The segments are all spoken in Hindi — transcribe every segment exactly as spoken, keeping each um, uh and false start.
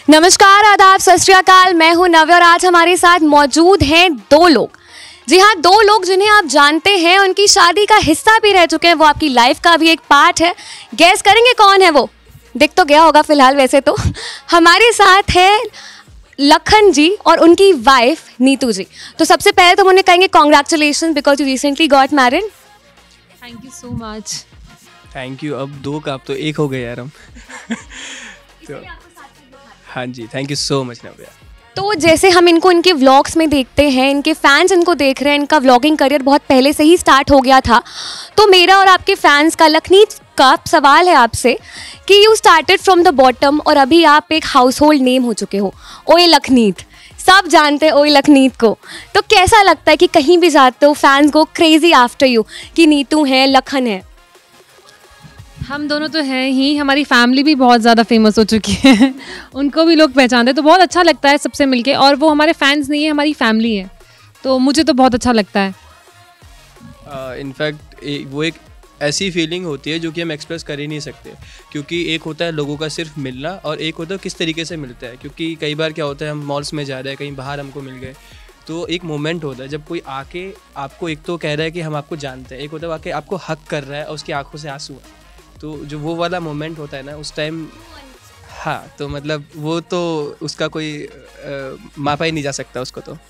नमस्कार, आदाब, सत श्री अकाल। मैं हूं नव्या और आज हमारे साथ मौजूद हैं दो लोग। जी हाँ, दो लोग जिन्हें आप जानते हैं, उनकी शादी का हिस्सा भी रह चुके हैं, वो आपकी लाइफ का भी एक पार्ट है। गैस करेंगे कौन है वो? दिख तो गया होगा फिलहाल वैसे तो। हमारे साथ है लखन जी और उनकी वाइफ नीतू जी। तो सबसे पहले तो हम उन्हें कहेंगे congratulation because you recently got married. Thank you so much. Thank you. अब दो का अब तो एक हो गए यार हम। तो हाँ जी, thank you so much Navya. तो जैसे हम इनको इनके व्लॉग्स में देखते हैं, इनके फैंस इनको देख रहे हैं, इनका व्लॉगिंग करियर बहुत पहले से ही स्टार्ट हो गया था। तो मेरा और आपके फैंस का, लखनीत का सवाल है आपसे कि you started from the bottom और अभी आप एक हाउस होल्ड नेम हो चुके हो, ओए लखनीत। सब जानते हैं ओए लखनीत को। तो कैसा लगता है कि कहीं भी जाते हो fans go crazy after you कि नीतू है, लखन है? हम दोनों तो हैं ही, हमारी फैमिली भी बहुत ज़्यादा फेमस हो चुकी है। उनको भी लोग पहचानते हैं, तो बहुत अच्छा लगता है सबसे मिलके। और वो हमारे फैंस नहीं है, हमारी फैमिली है, तो मुझे तो बहुत अच्छा लगता है। इनफैक्ट uh, वो एक ऐसी फीलिंग होती है जो कि हम एक्सप्रेस कर ही नहीं सकते, क्योंकि एक होता है लोगों का सिर्फ मिलना और एक होता है किस तरीके से मिलता है। क्योंकि कई बार क्या होता है, हम मॉल्स में जा रहे हैं, कहीं बाहर हमको मिल गए, तो एक मोमेंट होता है जब कोई आके आपको एक तो कह रहा है कि हम आपको जानते हैं, एक होता है आके आपको हक कर रहा है और उसकी आंखों से आंसू है। तो जो वो वाला मोमेंट होता है ना उस टाइम, हाँ, तो मतलब वो तो उसका कोई आ, मापा ही नहीं जा सकता उसको। तो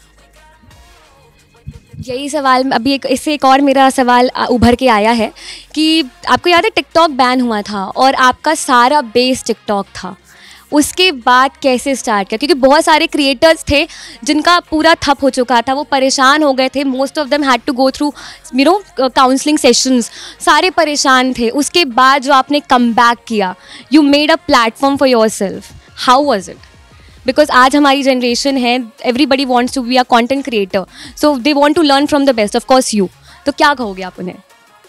यही सवाल अभी एक इससे एक और मेरा सवाल उभर के आया है कि आपको याद है टिकटॉक बैन हुआ था और आपका सारा बेस टिकटॉक था, उसके बाद कैसे स्टार्ट किया? क्योंकि बहुत सारे क्रिएटर्स थे जिनका पूरा ठप हो चुका था, वो परेशान हो गए थे। Most of them had to go through you know counselling sessions, सारे परेशान थे। उसके बाद जो आपने कम बैक किया, you made a platform for yourself, how was it? Because आज हमारी जनरेशन है, everybody wants to be a content creator, so they want to learn from the best, of course you. तो क्या कहोगे आप उन्हें?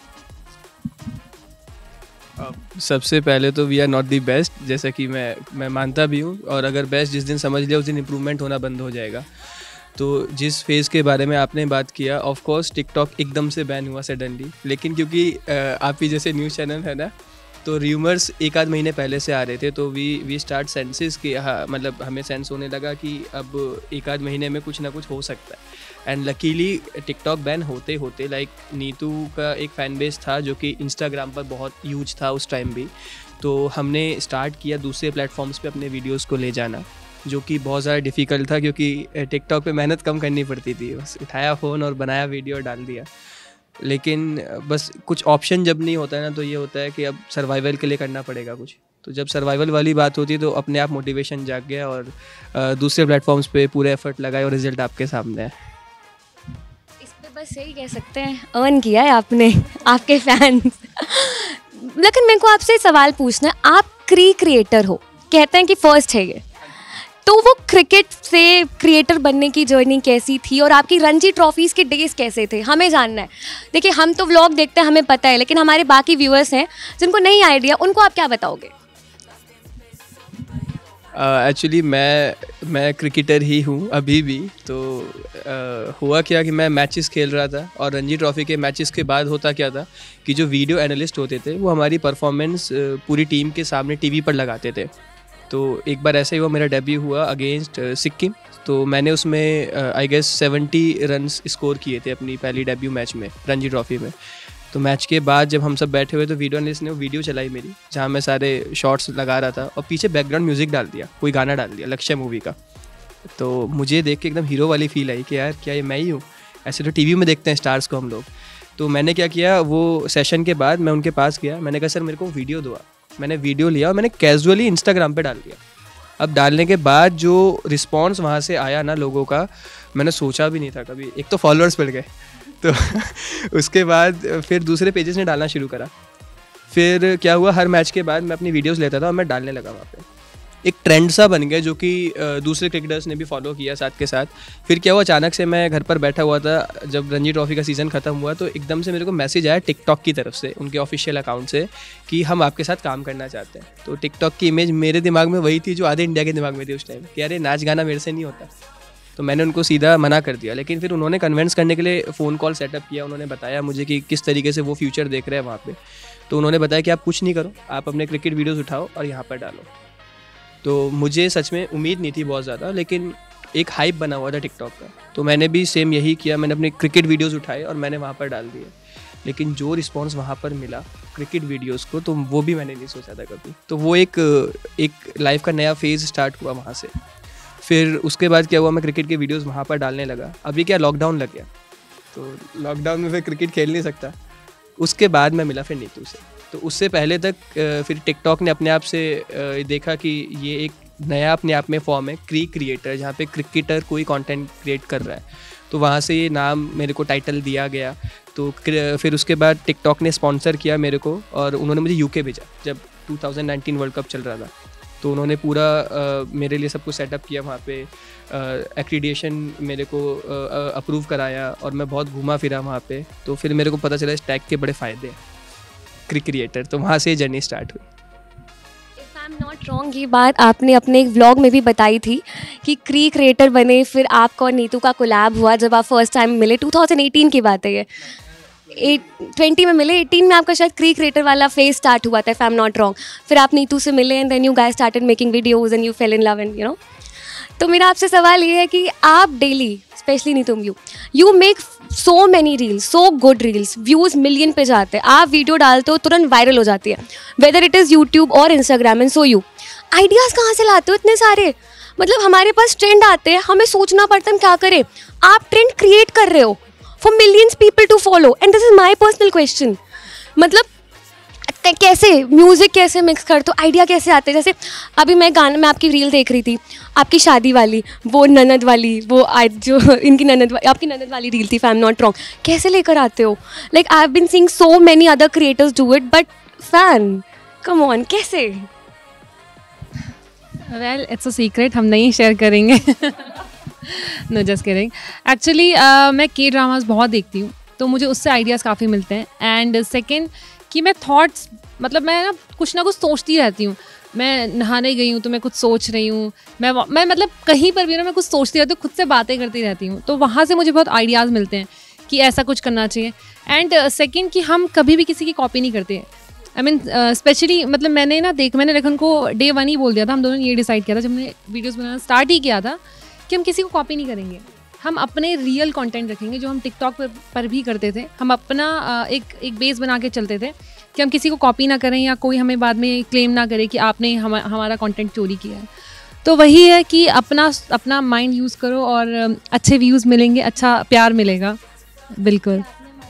सबसे पहले तो we are not the best, जैसा कि मैं मैं मानता भी हूँ। और अगर बेस्ट जिस दिन समझ लिया उस दिन इम्प्रूवमेंट होना बंद हो जाएगा। तो जिस फेज़ के बारे में आपने बात किया, ऑफ कोर्स टिकटॉक एकदम से बैन हुआ सडनली, लेकिन क्योंकि आप ही जैसे न्यूज़ चैनल है ना, तो र्यूमर्स एक आध महीने पहले से आ रहे थे। तो वी वी स्टार्ट सेंसेस कि हाँ, मतलब हमें सेंस होने लगा कि अब एक आध महीने में कुछ ना कुछ हो सकता है। एंड लकीली टिकटॉक बैन होते होते, लाइक नीतू का एक फ़ैन बेस था जो कि इंस्टाग्राम पर बहुत यूज था उस टाइम भी, तो हमने स्टार्ट किया दूसरे प्लेटफॉर्म्स पे अपने वीडियोस को ले जाना, जो कि बहुत ज़्यादा डिफ़िकल्ट था क्योंकि टिकटॉक पे मेहनत कम करनी पड़ती थी। बस उठाया फ़ोन और बनाया वीडियो और डाल दिया। लेकिन बस कुछ ऑप्शन जब नहीं होता है ना, तो ये होता है कि अब सर्वाइवल के लिए करना पड़ेगा कुछ। तो जब सर्वाइवल वाली बात होती है तो अपने आप मोटिवेशन जाग गया और दूसरे प्लेटफॉर्म्स पे पूरे एफर्ट लगाए और रिजल्ट आपके सामने है। इस पे बस यही कह सकते हैं, अर्न किया है आपने, आपके फैंस। लेकिन मेरे को आपसे सवाल पूछना है, आप क्री क्रिएटर हो, कहते हैं कि फर्स्ट है ये, तो वो क्रिकेट से क्रिएटर बनने की जर्नी कैसी थी और आपकी रणजी ट्रॉफीज़ के डेज कैसे थे, हमें जानना है। देखिए, हम तो व्लॉग देखते हैं, हमें पता है, लेकिन हमारे बाकी व्यूअर्स हैं जिनको नहीं आइडिया, उनको आप क्या बताओगे? एक्चुअली uh, मैं मैं क्रिकेटर ही हूँ अभी भी। तो uh, हुआ क्या कि मैं मैचेस खेल रहा था और रणजी ट्रॉफ़ी के मैचेस के बाद होता क्या था कि जो वीडियो एनालिस्ट होते थे वो हमारी परफॉर्मेंस uh, पूरी टीम के सामने टीवी पर लगाते थे। तो एक बार ऐसा ही हुआ, मेरा डेब्यू हुआ अगेंस्ट सिक्किम। तो मैंने उसमें I guess seventy runs score किए थे अपनी पहली डेब्यू मैच में रणजी ट्रॉफ़ी में। तो मैच के बाद जब हम सब बैठे हुए तो वीडियो एनालिस्ट ने वो वीडियो चलाई मेरी, जहाँ मैं सारे शॉट्स लगा रहा था और पीछे बैकग्राउंड म्यूज़िक डाल दिया, कोई गाना डाल दिया लक्ष्य मूवी का। तो मुझे देख के एकदम हीरो वाली फील आई कि यार क्या ये मैं ही हूँ? ऐसे तो टीवी में देखते हैं स्टार्स को हम लोग। तो मैंने क्या किया, वो सेशन के बाद मैं उनके पास गया, मैंने कहा सर मेरे को वीडियो दो। मैंने वीडियो लिया और मैंने कैजुअली इंस्टाग्राम पे डाल दिया। अब डालने के बाद जो रिस्पांस वहाँ से आया ना लोगों का, मैंने सोचा भी नहीं था कभी। एक तो फॉलोअर्स बढ़ गए, तो उसके बाद फिर दूसरे पेजेस ने डालना शुरू करा। फिर क्या हुआ, हर मैच के बाद मैं अपनी वीडियोस लेता था और मैं डालने लगा वहाँ पे। एक ट्रेंड सा बन गया जो कि दूसरे क्रिकेटर्स ने भी फॉलो किया साथ के साथ। फिर क्या हुआ, अचानक से मैं घर पर बैठा हुआ था, जब रणजी ट्रॉफी का सीज़न ख़त्म हुआ तो एकदम से मेरे को मैसेज आया टिकटॉक की तरफ से, उनके ऑफिशियल अकाउंट से, कि हम आपके साथ काम करना चाहते हैं। तो टिकटॉक की इमेज मेरे दिमाग में वही थी जो आधे इंडिया के दिमाग में थी उस टाइम, कि अरे नाच गाना मेरे से नहीं होता। तो मैंने उनको सीधा मना कर दिया। लेकिन फिर उन्होंने कन्विंस करने के लिए फ़ोन कॉल सेटअप किया। उन्होंने बताया मुझे कि किस तरीके से वो फ्यूचर देख रहे हैं वहाँ पे। तो उन्होंने बताया कि आप कुछ नहीं करो, आप अपने क्रिकेट वीडियोस उठाओ और यहाँ पर डालो। तो मुझे सच में उम्मीद नहीं थी बहुत ज़्यादा, लेकिन एक हाइप बना हुआ था टिकटॉक का, तो मैंने भी सेम यही किया। मैंने अपने क्रिकेट वीडियोज़ उठाए और मैंने वहाँ पर डाल दिए, लेकिन जो रिस्पॉन्स वहाँ पर मिला क्रिकेट वीडियोज़ को, तो वो भी मैंने नहीं सोचा था कभी। तो वो एक एक लाइफ का नया फेज़ स्टार्ट हुआ वहाँ से। फिर उसके बाद क्या हुआ, मैं क्रिकेट के वीडियोज़ वहाँ पर डालने लगा। अभी क्या लॉकडाउन लग गया, तो लॉकडाउन में फिर क्रिकेट खेल नहीं सकता। उसके बाद मैं मिला फिर नीतू से। तो उससे पहले तक फिर टिकटॉक ने अपने आप से देखा कि ये एक नया अपने आप में फॉर्म है, क्री क्रिएटर, जहाँ पे क्रिकेटर कोई कंटेंट क्रिएट कर रहा है। तो वहाँ से ये नाम मेरे को टाइटल दिया गया। तो फिर उसके बाद टिकटॉक ने स्पॉन्सर किया मेरे को और उन्होंने मुझे यूके भेजा जब two thousand nineteen world cup चल रहा था। तो उन्होंने पूरा आ, मेरे लिए सब कुछ सेटअप किया वहाँ पे, एक्रीडिएशन मेरे को अप्रूव कराया और मैं बहुत घूमा फिरा वहाँ पे। तो फिर मेरे को पता चला इस टैग के बड़े फ़ायदे हैं, क्रिक क्रिएटर। तो वहाँ से जर्नी स्टार्ट हुई। If I am not wrong, ये बात आपने अपने एक व्लॉग में भी बताई थी कि क्री क्रिएटर बने, फिर आपका और नीतू का कोलैब हुआ जब आप फर्स्ट टाइम मिले। टू थाउजेंड एटीन की बात है ये, एट ट्वेंटी में मिले, एटीन में आपका शायद क्री क्रिएटर वाला फेज स्टार्ट हुआ था, if I am not wrong. फिर आप नीतू से मिले and then you guys started making videos and you fell in love and you know. तो मेरा आपसे सवाल ये है कि आप daily, specially Neetu you you make so many reels, so good reels, views million पे जाते हैं, आप वीडियो डालते हो तुरंत वायरल हो जाती है, वेदर इट इज़ यूट्यूब और Instagram and so you. Ideas कहाँ से लाते हो इतने सारे? मतलब हमारे पास ट्रेंड आते हैं, हमें सोचना पड़ता है हम क्या करें, आप ट्रेंड क्रिएट कर रहे हो for millions people to follow and this is my personal question. मतलब कैसे म्यूज़िक कैसे मिक्स करते हो, आइडिया कैसे आते हैं? जैसे अभी मैं गाना, मैं आपकी रील देख रही थी, आपकी शादी वाली, वो ननद वाली, वो आज जो इनकी ननद, आपकी ननद वाली रील थी, if I am not wrong. कैसे लेकर आते हो? Like I have been seeing so many other creators do it, but fan come on, कैसे? वेल इट्स अ सीक्रेट, हम नहीं शेयर करेंगे। Know just kidding. एक्चुअली मैं के ड्रामास बहुत देखती हूँ, तो मुझे उससे आइडियाज़ काफ़ी मिलते हैं। एंड सेकेंड कि मैं थॉट्स, मतलब मैं ना कुछ ना कुछ सोचती रहती हूँ। मैं नहाने गई हूँ तो मैं कुछ सोच रही हूँ, मैं मैं मतलब कहीं पर भी ना मैं कुछ सोचती रहती हूँ, खुद से बातें करती रहती हूँ। तो वहाँ से मुझे बहुत आइडियाज़ मिलते हैं कि ऐसा कुछ करना चाहिए। एंड सेकेंड कि हम कभी भी किसी की कॉपी नहीं करते। आई मीन स्पेशली मतलब मैंने ना देख मैंने लखन को डे वन ही बोल दिया था, हम दोनों ने ये डिसाइड किया था जब हमने वीडियोज़ बनाना स्टार्ट ही किया था कि हम किसी को कॉपी नहीं करेंगे, हम अपने रियल कंटेंट रखेंगे जो हम टिकटॉक पर, पर भी करते थे। हम अपना एक एक बेस बना के चलते थे कि हम किसी को कॉपी ना करें या कोई हमें बाद में क्लेम ना करे कि आपने हम हमारा कंटेंट चोरी किया है। तो वही है कि अपना अपना माइंड यूज़ करो और अच्छे व्यूज़ मिलेंगे, अच्छा प्यार मिलेगा। बिल्कुल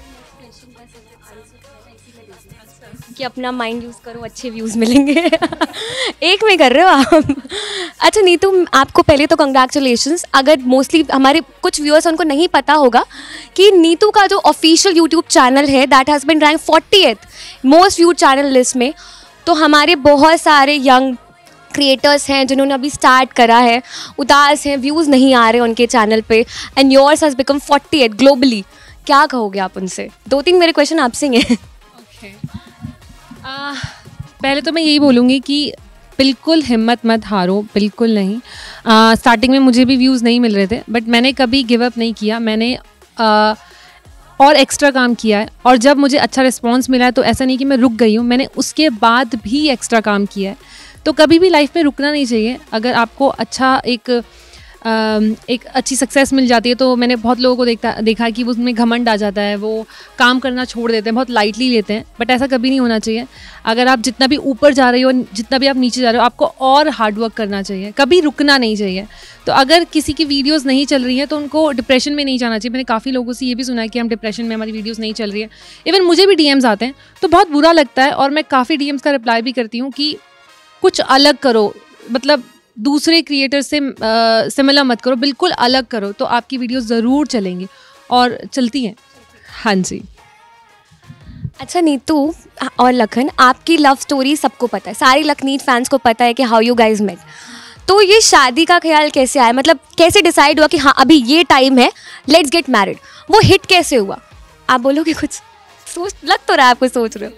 कि अपना माइंड यूज़ करो, अच्छे व्यूज़ मिलेंगे। एक में कर रहे हो आप। अच्छा नीतू, आपको पहले तो कंग्रेचुलेशंस। अगर मोस्टली हमारे कुछ व्यूअर्स उनको नहीं पता होगा कि नीतू का जो ऑफिशियल यूट्यूब चैनल है that has been rank fortieth most viewed channel list में। तो हमारे बहुत सारे यंग क्रिएटर्स हैं जिन्होंने अभी स्टार्ट करा है, उदास हैं, व्यूज़ नहीं आ रहे उनके चैनल पे, and yours has become fortieth globally. क्या कहोगे आप उनसे? दो तीन मेरे क्वेश्चन आपसे ही हैं। okay. Uh, पहले तो मैं यही बोलूँगी कि बिल्कुल हिम्मत मत हारो, बिल्कुल नहीं। स्टार्टिंग uh, में मुझे भी व्यूज़ नहीं मिल रहे थे, बट मैंने कभी गिव अप नहीं किया। मैंने uh, और एक्स्ट्रा काम किया है, और जब मुझे अच्छा रिस्पांस मिला है तो ऐसा नहीं कि मैं रुक गई हूँ, मैंने उसके बाद भी एक्स्ट्रा काम किया है। तो कभी भी लाइफ में रुकना नहीं चाहिए। अगर आपको अच्छा एक एक अच्छी सक्सेस मिल जाती है, तो मैंने बहुत लोगों को देखता देखा कि वो उसमें घमंड आ जाता है, वो काम करना छोड़ देते हैं, बहुत लाइटली लेते हैं। बट ऐसा कभी नहीं होना चाहिए। अगर आप जितना भी ऊपर जा रहे हो, जितना भी आप नीचे जा रहे हो, आपको और हार्डवर्क करना चाहिए, कभी रुकना नहीं चाहिए। तो अगर किसी की वीडियोस नहीं चल रही है तो उनको डिप्रेशन में नहीं जाना चाहिए। मैंने काफ़ी लोगों से ये भी सुना है कि हम डिप्रेशन में, हमारी वीडियोस नहीं चल रही है। इवन मुझे भी डीएम्स आते हैं तो बहुत बुरा लगता है, और मैं काफ़ी डीएम्स का रिप्लाई भी करती हूँ कि कुछ अलग करो, मतलब दूसरे क्रिएटर से सिमिलर मत करो, बिल्कुल अलग करो, तो आपकी वीडियो ज़रूर चलेंगी और चलती हैं। हाँ जी। अच्छा नीतू और लखन, आपकी लव स्टोरी सबको पता है, सारी लखनीत फैंस को पता है कि हाउ यू गाइज मेट। तो ये शादी का ख्याल कैसे आया? मतलब कैसे डिसाइड हुआ कि हाँ अभी ये टाइम है, लेट्स गेट मैरिड? वो हिट कैसे हुआ? आप बोलोगे कुछ? सोच लग तो रहा है आपको सोच रहे हो।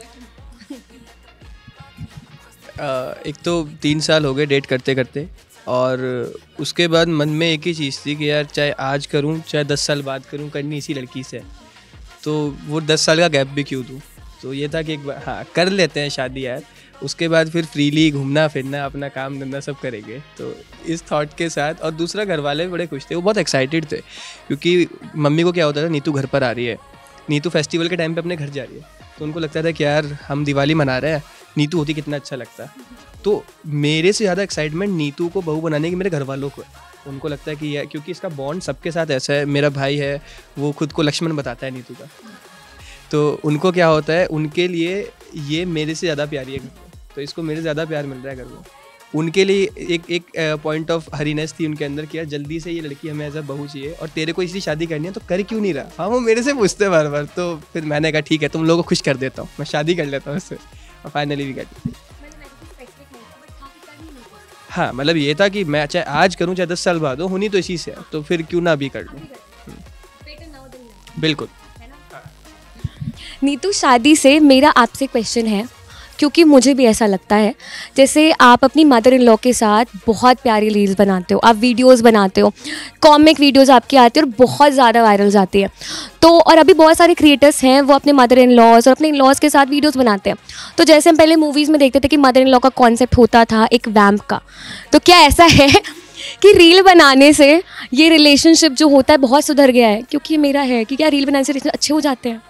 Uh, एक तो तीन साल हो गए डेट करते करते, और उसके बाद मन में एक ही चीज़ थी कि यार चाहे आज करूं चाहे दस साल बाद करूं, करनी इसी लड़की से। तो वो दस साल का गैप भी क्यों दूं, तो ये था कि एक बार हाँ कर लेते हैं शादी यार। उसके बाद फिर फ्रीली घूमना फिरना अपना काम धंधा सब करेंगे। तो इस थॉट के साथ, और दूसरा घर वाले भी बड़े खुश थे, वो बहुत एक्साइटेड थे क्योंकि मम्मी को क्या होता था, नीतू घर पर आ रही है, नीतू फेस्टिवल के टाइम पे अपने घर जा रही है, तो उनको लगता था कि यार हम दिवाली मना रहे हैं, नीतू होती कितना अच्छा लगता। तो मेरे से ज़्यादा एक्साइटमेंट नीतू को बहू बनाने की मेरे घर वालों को है। उनको लगता है कि यह, क्योंकि इसका बॉन्ड सबके साथ ऐसा है, मेरा भाई है वो खुद को लक्ष्मण बताता है नीतू का, तो उनको क्या होता है, उनके लिए ये मेरे से ज़्यादा प्यारी है घर को, तो इसको मेरे से ज़्यादा प्यार मिल रहा है घर को। उनके लिए एक एक पॉइंट ऑफ हरीनेस थी उनके अंदर, किया जल्दी से ये लड़की हमें एज अ बहू चाहिए, और तेरे को इसी शादी करनी है तो कर क्यों नहीं रहा। हाँ, वो मेरे से पूछते बार बार, तो फिर मैंने कहा ठीक है तुम लोगों को खुश कर देता हूँ, मैं शादी कर लेता हूँ उससे, और फाइनली भी कर दी। हाँ, मतलब ये था कि मैं चाहे आज करूँ चाहे दस साल बाद हो, होनी तो इसी से है, तो फिर क्यों ना अभी कर लूँ। बिल्कुल। नीतू, शादी से मेरा आपसे क्वेश्चन है, क्योंकि मुझे भी ऐसा लगता है, जैसे आप अपनी मदर इन लॉ के साथ बहुत प्यारी रील्स बनाते हो, आप वीडियोस बनाते हो, कॉमिक वीडियोस आपकी आती है और बहुत ज़्यादा वायरल जाती है। तो और अभी बहुत सारे क्रिएटर्स हैं वो अपने मदर इन लॉज और अपने इन लॉज के साथ वीडियोस बनाते हैं। तो जैसे हम पहले मूवीज़ में देखते थे कि मदर इन लॉ का कॉन्सेप्ट होता था एक वैम्प का, तो क्या ऐसा है कि रील बनाने से ये रिलेशनशिप जो होता है बहुत सुधर गया है? क्योंकि मेरा है कि क्या रील बनाने से अच्छे हो जाते हैं?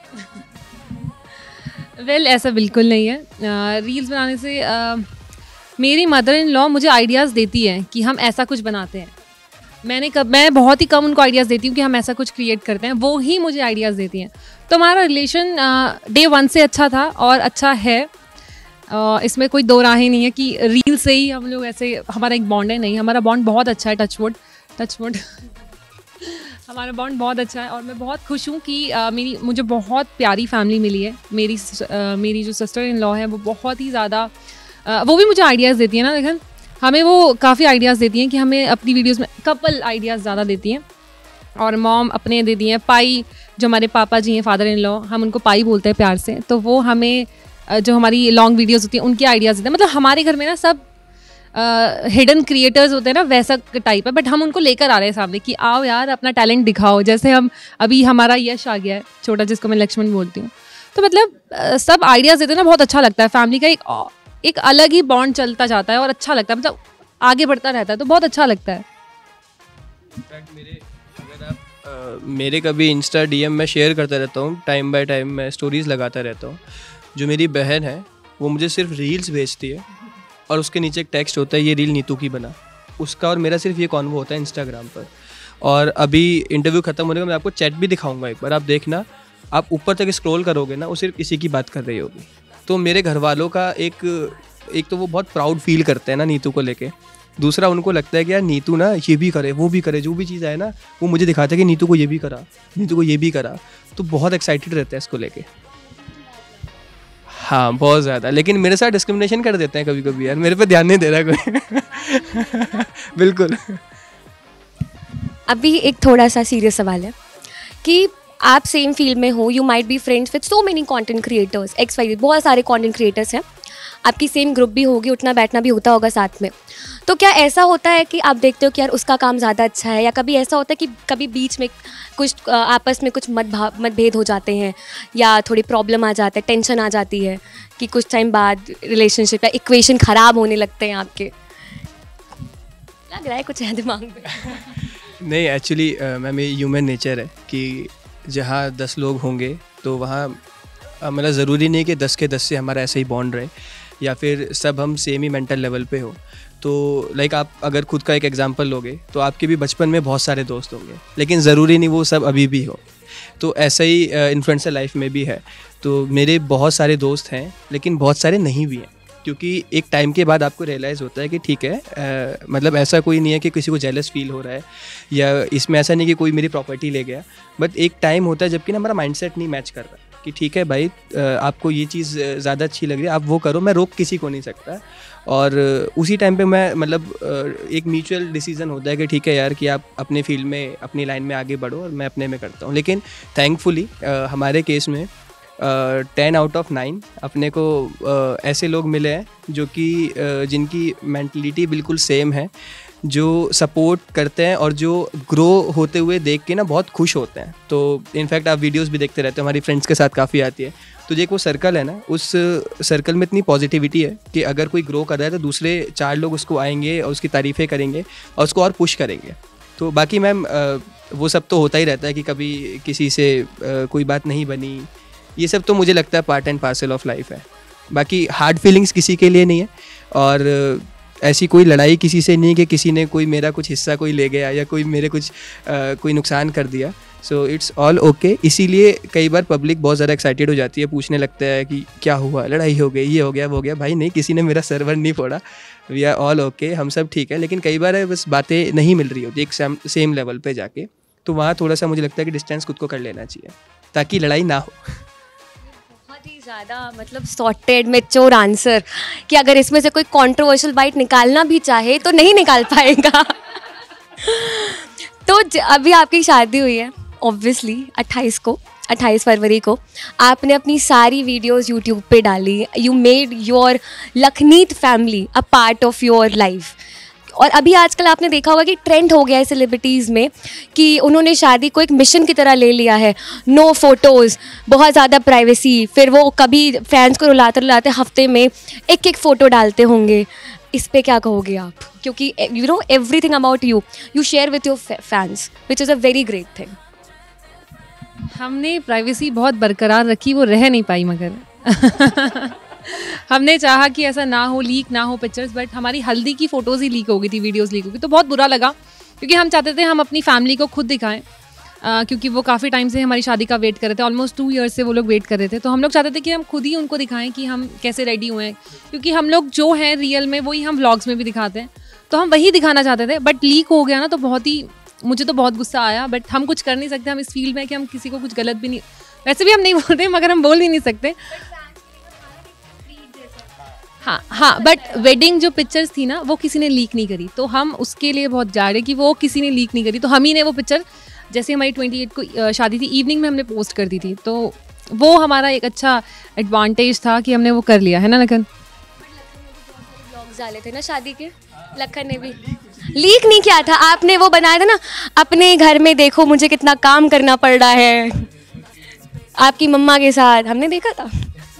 वेल well, ऐसा बिल्कुल नहीं है। रील्स uh, बनाने से uh, मेरी मदर इन लॉ मुझे आइडियाज़ देती है कि हम ऐसा कुछ बनाते हैं। मैंने कब मैं बहुत ही कम उनको आइडियाज़ देती हूँ कि हम ऐसा कुछ क्रिएट करते हैं, वो ही मुझे आइडियाज़ देती हैं। तो हमारा रिलेशन डे वन से अच्छा था और अच्छा है, uh, इसमें कोई दो राहें नहीं है कि रील से ही हम लोग ऐसे हमारा एक बॉन्ड है। नहीं, हमारा बॉन्ड बहुत अच्छा है, टचवुड टचवुड हमारा बॉन्ड बहुत अच्छा है और मैं बहुत खुश हूँ कि uh, मेरी मुझे बहुत प्यारी फैमिली मिली है। मेरी uh, मेरी जो सिस्टर इन लॉ है वो बहुत ही ज़्यादा uh, वो भी मुझे आइडियाज़ देती है ना। लेकिन हमें वो काफ़ी आइडियाज़ देती हैं कि हमें अपनी वीडियोज़ में कपल आइडियाज़ ज़्यादा देती हैं, और मॉम अपने देती हैं। पाई जो हमारे पापा जी हैं, फादर इन लॉ, हम उनको पाई बोलते हैं प्यार से, तो वो हमें uh, जो हमारी लॉन्ग वीडियोज़ होती हैं उनके आइडियाज़ देते हैं। मतलब हमारे घर में ना सब हिडन क्रिएटर्स होते हैं ना, वैसा टाइप है, बट हम उनको लेकर आ रहे हैं सामने कि आओ यार अपना टैलेंट दिखाओ। जैसे हम अभी हमारा यश आ गया है छोटा, जिसको मैं लक्ष्मण बोलती हूँ, तो मतलब uh, सब आइडियाज़ देते हैं ना, बहुत अच्छा लगता है। फैमिली का एक एक अलग ही बॉन्ड चलता जाता है और अच्छा लगता है, मतलब आगे बढ़ता रहता है, तो बहुत अच्छा लगता है। इनफैक्ट मेरे अगर आप uh, मेरे कभी इंस्टा डीएम में शेयर करता रहता हूँ, टाइम बाय टाइम मैं स्टोरीज़ लगाता रहता हूँ। जो मेरी बहन है वो मुझे सिर्फ रील्स भेजती है और उसके नीचे एक टेक्स्ट होता है, ये रील नीतू की बना। उसका और मेरा सिर्फ ये कॉन्वो होता है इंस्टाग्राम पर। और अभी इंटरव्यू ख़त्म होने का मैं आपको चैट भी दिखाऊंगा, एक बार आप देखना, आप ऊपर तक स्क्रॉल करोगे ना, वो सिर्फ इसी की बात कर रही होगी। तो मेरे घर वालों का एक एक तो वो बहुत प्राउड फील करते हैं ना नीतू को लेके, दूसरा उनको लगता है कि यार नीतू ना ये भी करे वो भी करे, जो भी चीज़ आए ना वो मुझे दिखाता है कि नीतू को ये भी करा, नीतू को ये भी करा, तो बहुत एक्साइटेड रहता है इसको लेके। हाँ, बहुत ज़्यादा। लेकिन मेरे साथ डिस्क्रिमिनेशन कर देते हैं कभी कभी, यार मेरे पे ध्यान नहीं दे रहा कोई बिल्कुल। अभी एक थोड़ा सा सीरियस सवाल है कि आप सेम फील्ड में हो, you might be friends with so many content creators, X Y, बहुत सारे कंटेंट क्रिएटर्स हैं, आपकी सेम ग्रुप भी होगी, उठना बैठना भी होता होगा साथ में। तो क्या ऐसा होता है कि आप देखते हो कि यार उसका काम ज़्यादा अच्छा है, या कभी ऐसा होता है कि कभी बीच में कुछ आपस में कुछ मतभा मतभेद हो जाते हैं, या थोड़ी प्रॉब्लम आ जाता है, टेंशन आ जाती है कि कुछ टाइम बाद रिलेशनशिप या इक्वेशन ख़राब होने लगते हैं आपके? लग रहा है कुछ है दिमाग में? नहीं, एक्चुअली मैम ये ह्यूमन नेचर है कि जहाँ दस लोग होंगे तो वहाँ मतलब ज़रूरी नहीं कि दस के दस से हमारा ऐसे ही बॉन्ड रहे, या फिर सब हम सेम ही मेंटल लेवल पे हो। तो लाइक आप अगर खुद का एक एग्जांपल लोगे तो आपके भी बचपन में बहुत सारे दोस्त होंगे, लेकिन ज़रूरी नहीं वो सब अभी भी हो। तो ऐसा ही इन्फ्लुएंसर लाइफ में भी है। तो मेरे बहुत सारे दोस्त हैं लेकिन बहुत सारे नहीं भी हैं, क्योंकि एक टाइम के बाद आपको रियलाइज़ होता है कि ठीक है, आ, मतलब ऐसा कोई नहीं है कि किसी को जेलस फील हो रहा है, या इसमें ऐसा नहीं कि कोई मेरी प्रॉपर्टी ले गया, बट एक टाइम होता है जबकि ना हमारा माइंडसेट नहीं मैच कर रहा कि ठीक है भाई, आपको ये चीज़ ज़्यादा अच्छी लग रही है, आप वो करो, मैं रोक किसी को नहीं सकता। और उसी टाइम पे मैं मतलब एक म्यूचुअल डिसीजन होता है कि ठीक है यार कि आप अपने फील्ड में अपनी लाइन में आगे बढ़ो और मैं अपने में करता हूँ। लेकिन थैंकफुली हमारे केस में टेन आउट ऑफ नाइन अपने को uh, ऐसे लोग मिले हैं जो कि uh, जिनकी मेंटलिटी बिल्कुल सेम है, जो सपोर्ट करते हैं और जो ग्रो होते हुए देख के ना बहुत खुश होते हैं। तो इनफैक्ट आप वीडियोस भी देखते रहते हो, हमारी फ्रेंड्स के साथ काफ़ी आती है। तो जो एक वो सर्कल है ना, उस सर्कल में इतनी पॉजिटिविटी है कि अगर कोई ग्रो कर रहा है तो दूसरे चार लोग उसको आएंगे और उसकी तारीफ़ें करेंगे और उसको और पुश करेंगे। तो बाकी मैम वो सब तो होता ही रहता है कि कभी किसी से कोई बात नहीं बनी, ये सब तो मुझे लगता है part and parcel of life है। बाकी हार्ड फीलिंग्स किसी के लिए नहीं है और ऐसी कोई लड़ाई किसी से नहीं कि किसी ने कोई मेरा कुछ हिस्सा कोई ले गया या कोई मेरे कुछ आ, कोई नुकसान कर दिया। So it's all okay. इसीलिए कई बार पब्लिक बहुत ज़्यादा एक्साइटेड हो जाती है, पूछने लगता है कि क्या हुआ, लड़ाई हो गई, ये हो गया वो हो गया। भाई नहीं, किसी ने मेरा सर्वर नहीं फोड़ा, वी आर ऑल ओके, हम सब ठीक है। लेकिन कई बार बस बातें नहीं मिल रही होती एक सेम सेम लेवल पे जाके, तो वहाँ थोड़ा सा मुझे लगता है कि डिस्टेंस खुद को कर लेना चाहिए ताकि लड़ाई ना हो। बहुत ही ज़्यादा मतलब सॉर्टेड मैच्योर आंसर कि अगर इसमें से कोई कंट्रोवर्शियल बाइट निकालना भी चाहे तो नहीं निकाल पाएगा। तो अभी आपकी शादी हुई है ऑब्वियसली अट्ठाईस को अट्ठाईस फरवरी को आपने अपनी सारी वीडियोस यूट्यूब पे डाली। You made your Lakhneet family a part of your life. और अभी आजकल आपने देखा होगा कि ट्रेंड हो गया है सेलिब्रिटीज़ में कि उन्होंने शादी को एक मिशन की तरह ले लिया है। नो फोटोज़, बहुत ज़्यादा प्राइवेसी, फिर वो कभी फैंस को रुलाते रुलाते हफ्ते में एक एक फ़ोटो डालते होंगे। इस पे क्या कहोगे आप? क्योंकि you know everything about you you share with your fans which is a very great thing. हमने प्राइवेसी बहुत बरकरार रखी, वो रह नहीं पाई मगर हमने चाहा कि ऐसा ना हो, लीक ना हो पिक्चर्स, बट हमारी हल्दी की फ़ोटोज़ ही लीक हो गई थी, वीडियोज़ लीक हो गई, तो बहुत बुरा लगा क्योंकि हम चाहते थे हम अपनी फैमिली को खुद दिखाएं। Uh, क्योंकि वो काफ़ी टाइम से हमारी शादी का वेट कर रहे थे, ऑलमोस्ट टू ईयर्स से वो लोग वेट कर रहे थे। तो हम लोग चाहते थे कि हम खुद ही उनको दिखाएं कि हम कैसे रेडी हुए हैं, क्योंकि हम लोग जो हैं रियल में वही हम व्लॉग्स में भी दिखाते हैं, तो हम वही दिखाना चाहते थे। बट लीक हो गया ना, तो बहुत ही मुझे तो बहुत गुस्सा आया। बट हम कुछ कर नहीं सकते, हम इस फील्ड में कि हम किसी को कुछ गलत भी नहीं, वैसे भी हम नहीं बोलते मगर हम बोल भी नहीं सकते। हाँ हाँ बट वेडिंग जो पिक्चर्स थी ना वो किसी ने लीक नहीं करी, तो हम उसके लिए बहुत जा रहे कि वो किसी ने लीक नहीं करी। तो हम ही ने वो पिक्चर, जैसे हमारी अट्ठाईस को शादी थी, इवनिंग में हमने पोस्ट कर दी थी, तो वो हमारा एक अच्छा एडवांटेज था कि हमने वो कर लिया है ना लखन। ब्लॉग्स डाले थे ना शादी के, लखन ने भी लीक नहीं किया था, आपने वो बनाया था ना अपने घर में देखो मुझे कितना काम करना पड़ रहा है आपकी मम्मा के साथ, हमने देखा था।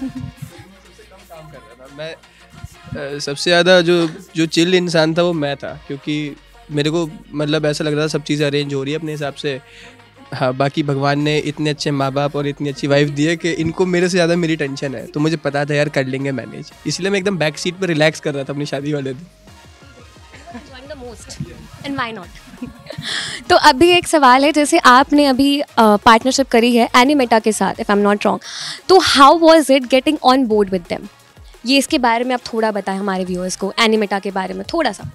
मैं सबसे ज़्यादा जो जो चिल इंसान था वो मैं था, क्योंकि मेरे को मतलब ऐसा लग रहा था सब चीज़ें अरेंज हो रही है अपने हिसाब से। हाँ, बाकी भगवान ने इतने अच्छे माँ बाप और इतनी अच्छी वाइफ दी है कि इनको मेरे से ज़्यादा मेरी टेंशन है, तो मुझे पता था यार कर लेंगे मैनेज, इसलिए मैं एकदम बैक सीट पर रिलैक्स कर रहा था अपनी शादी वाले दिन। And why not. तो अभी एक सवाल है, जैसे आपने अभी पार्टनरशिप uh, करी है एनिमेटा के साथ, if I am not wrong, तो how was it getting on board with them? ये इसके बारे में आप थोड़ा बताएं हमारे व्यूअर्स को, एनिमेटा के बारे में थोड़ा सा।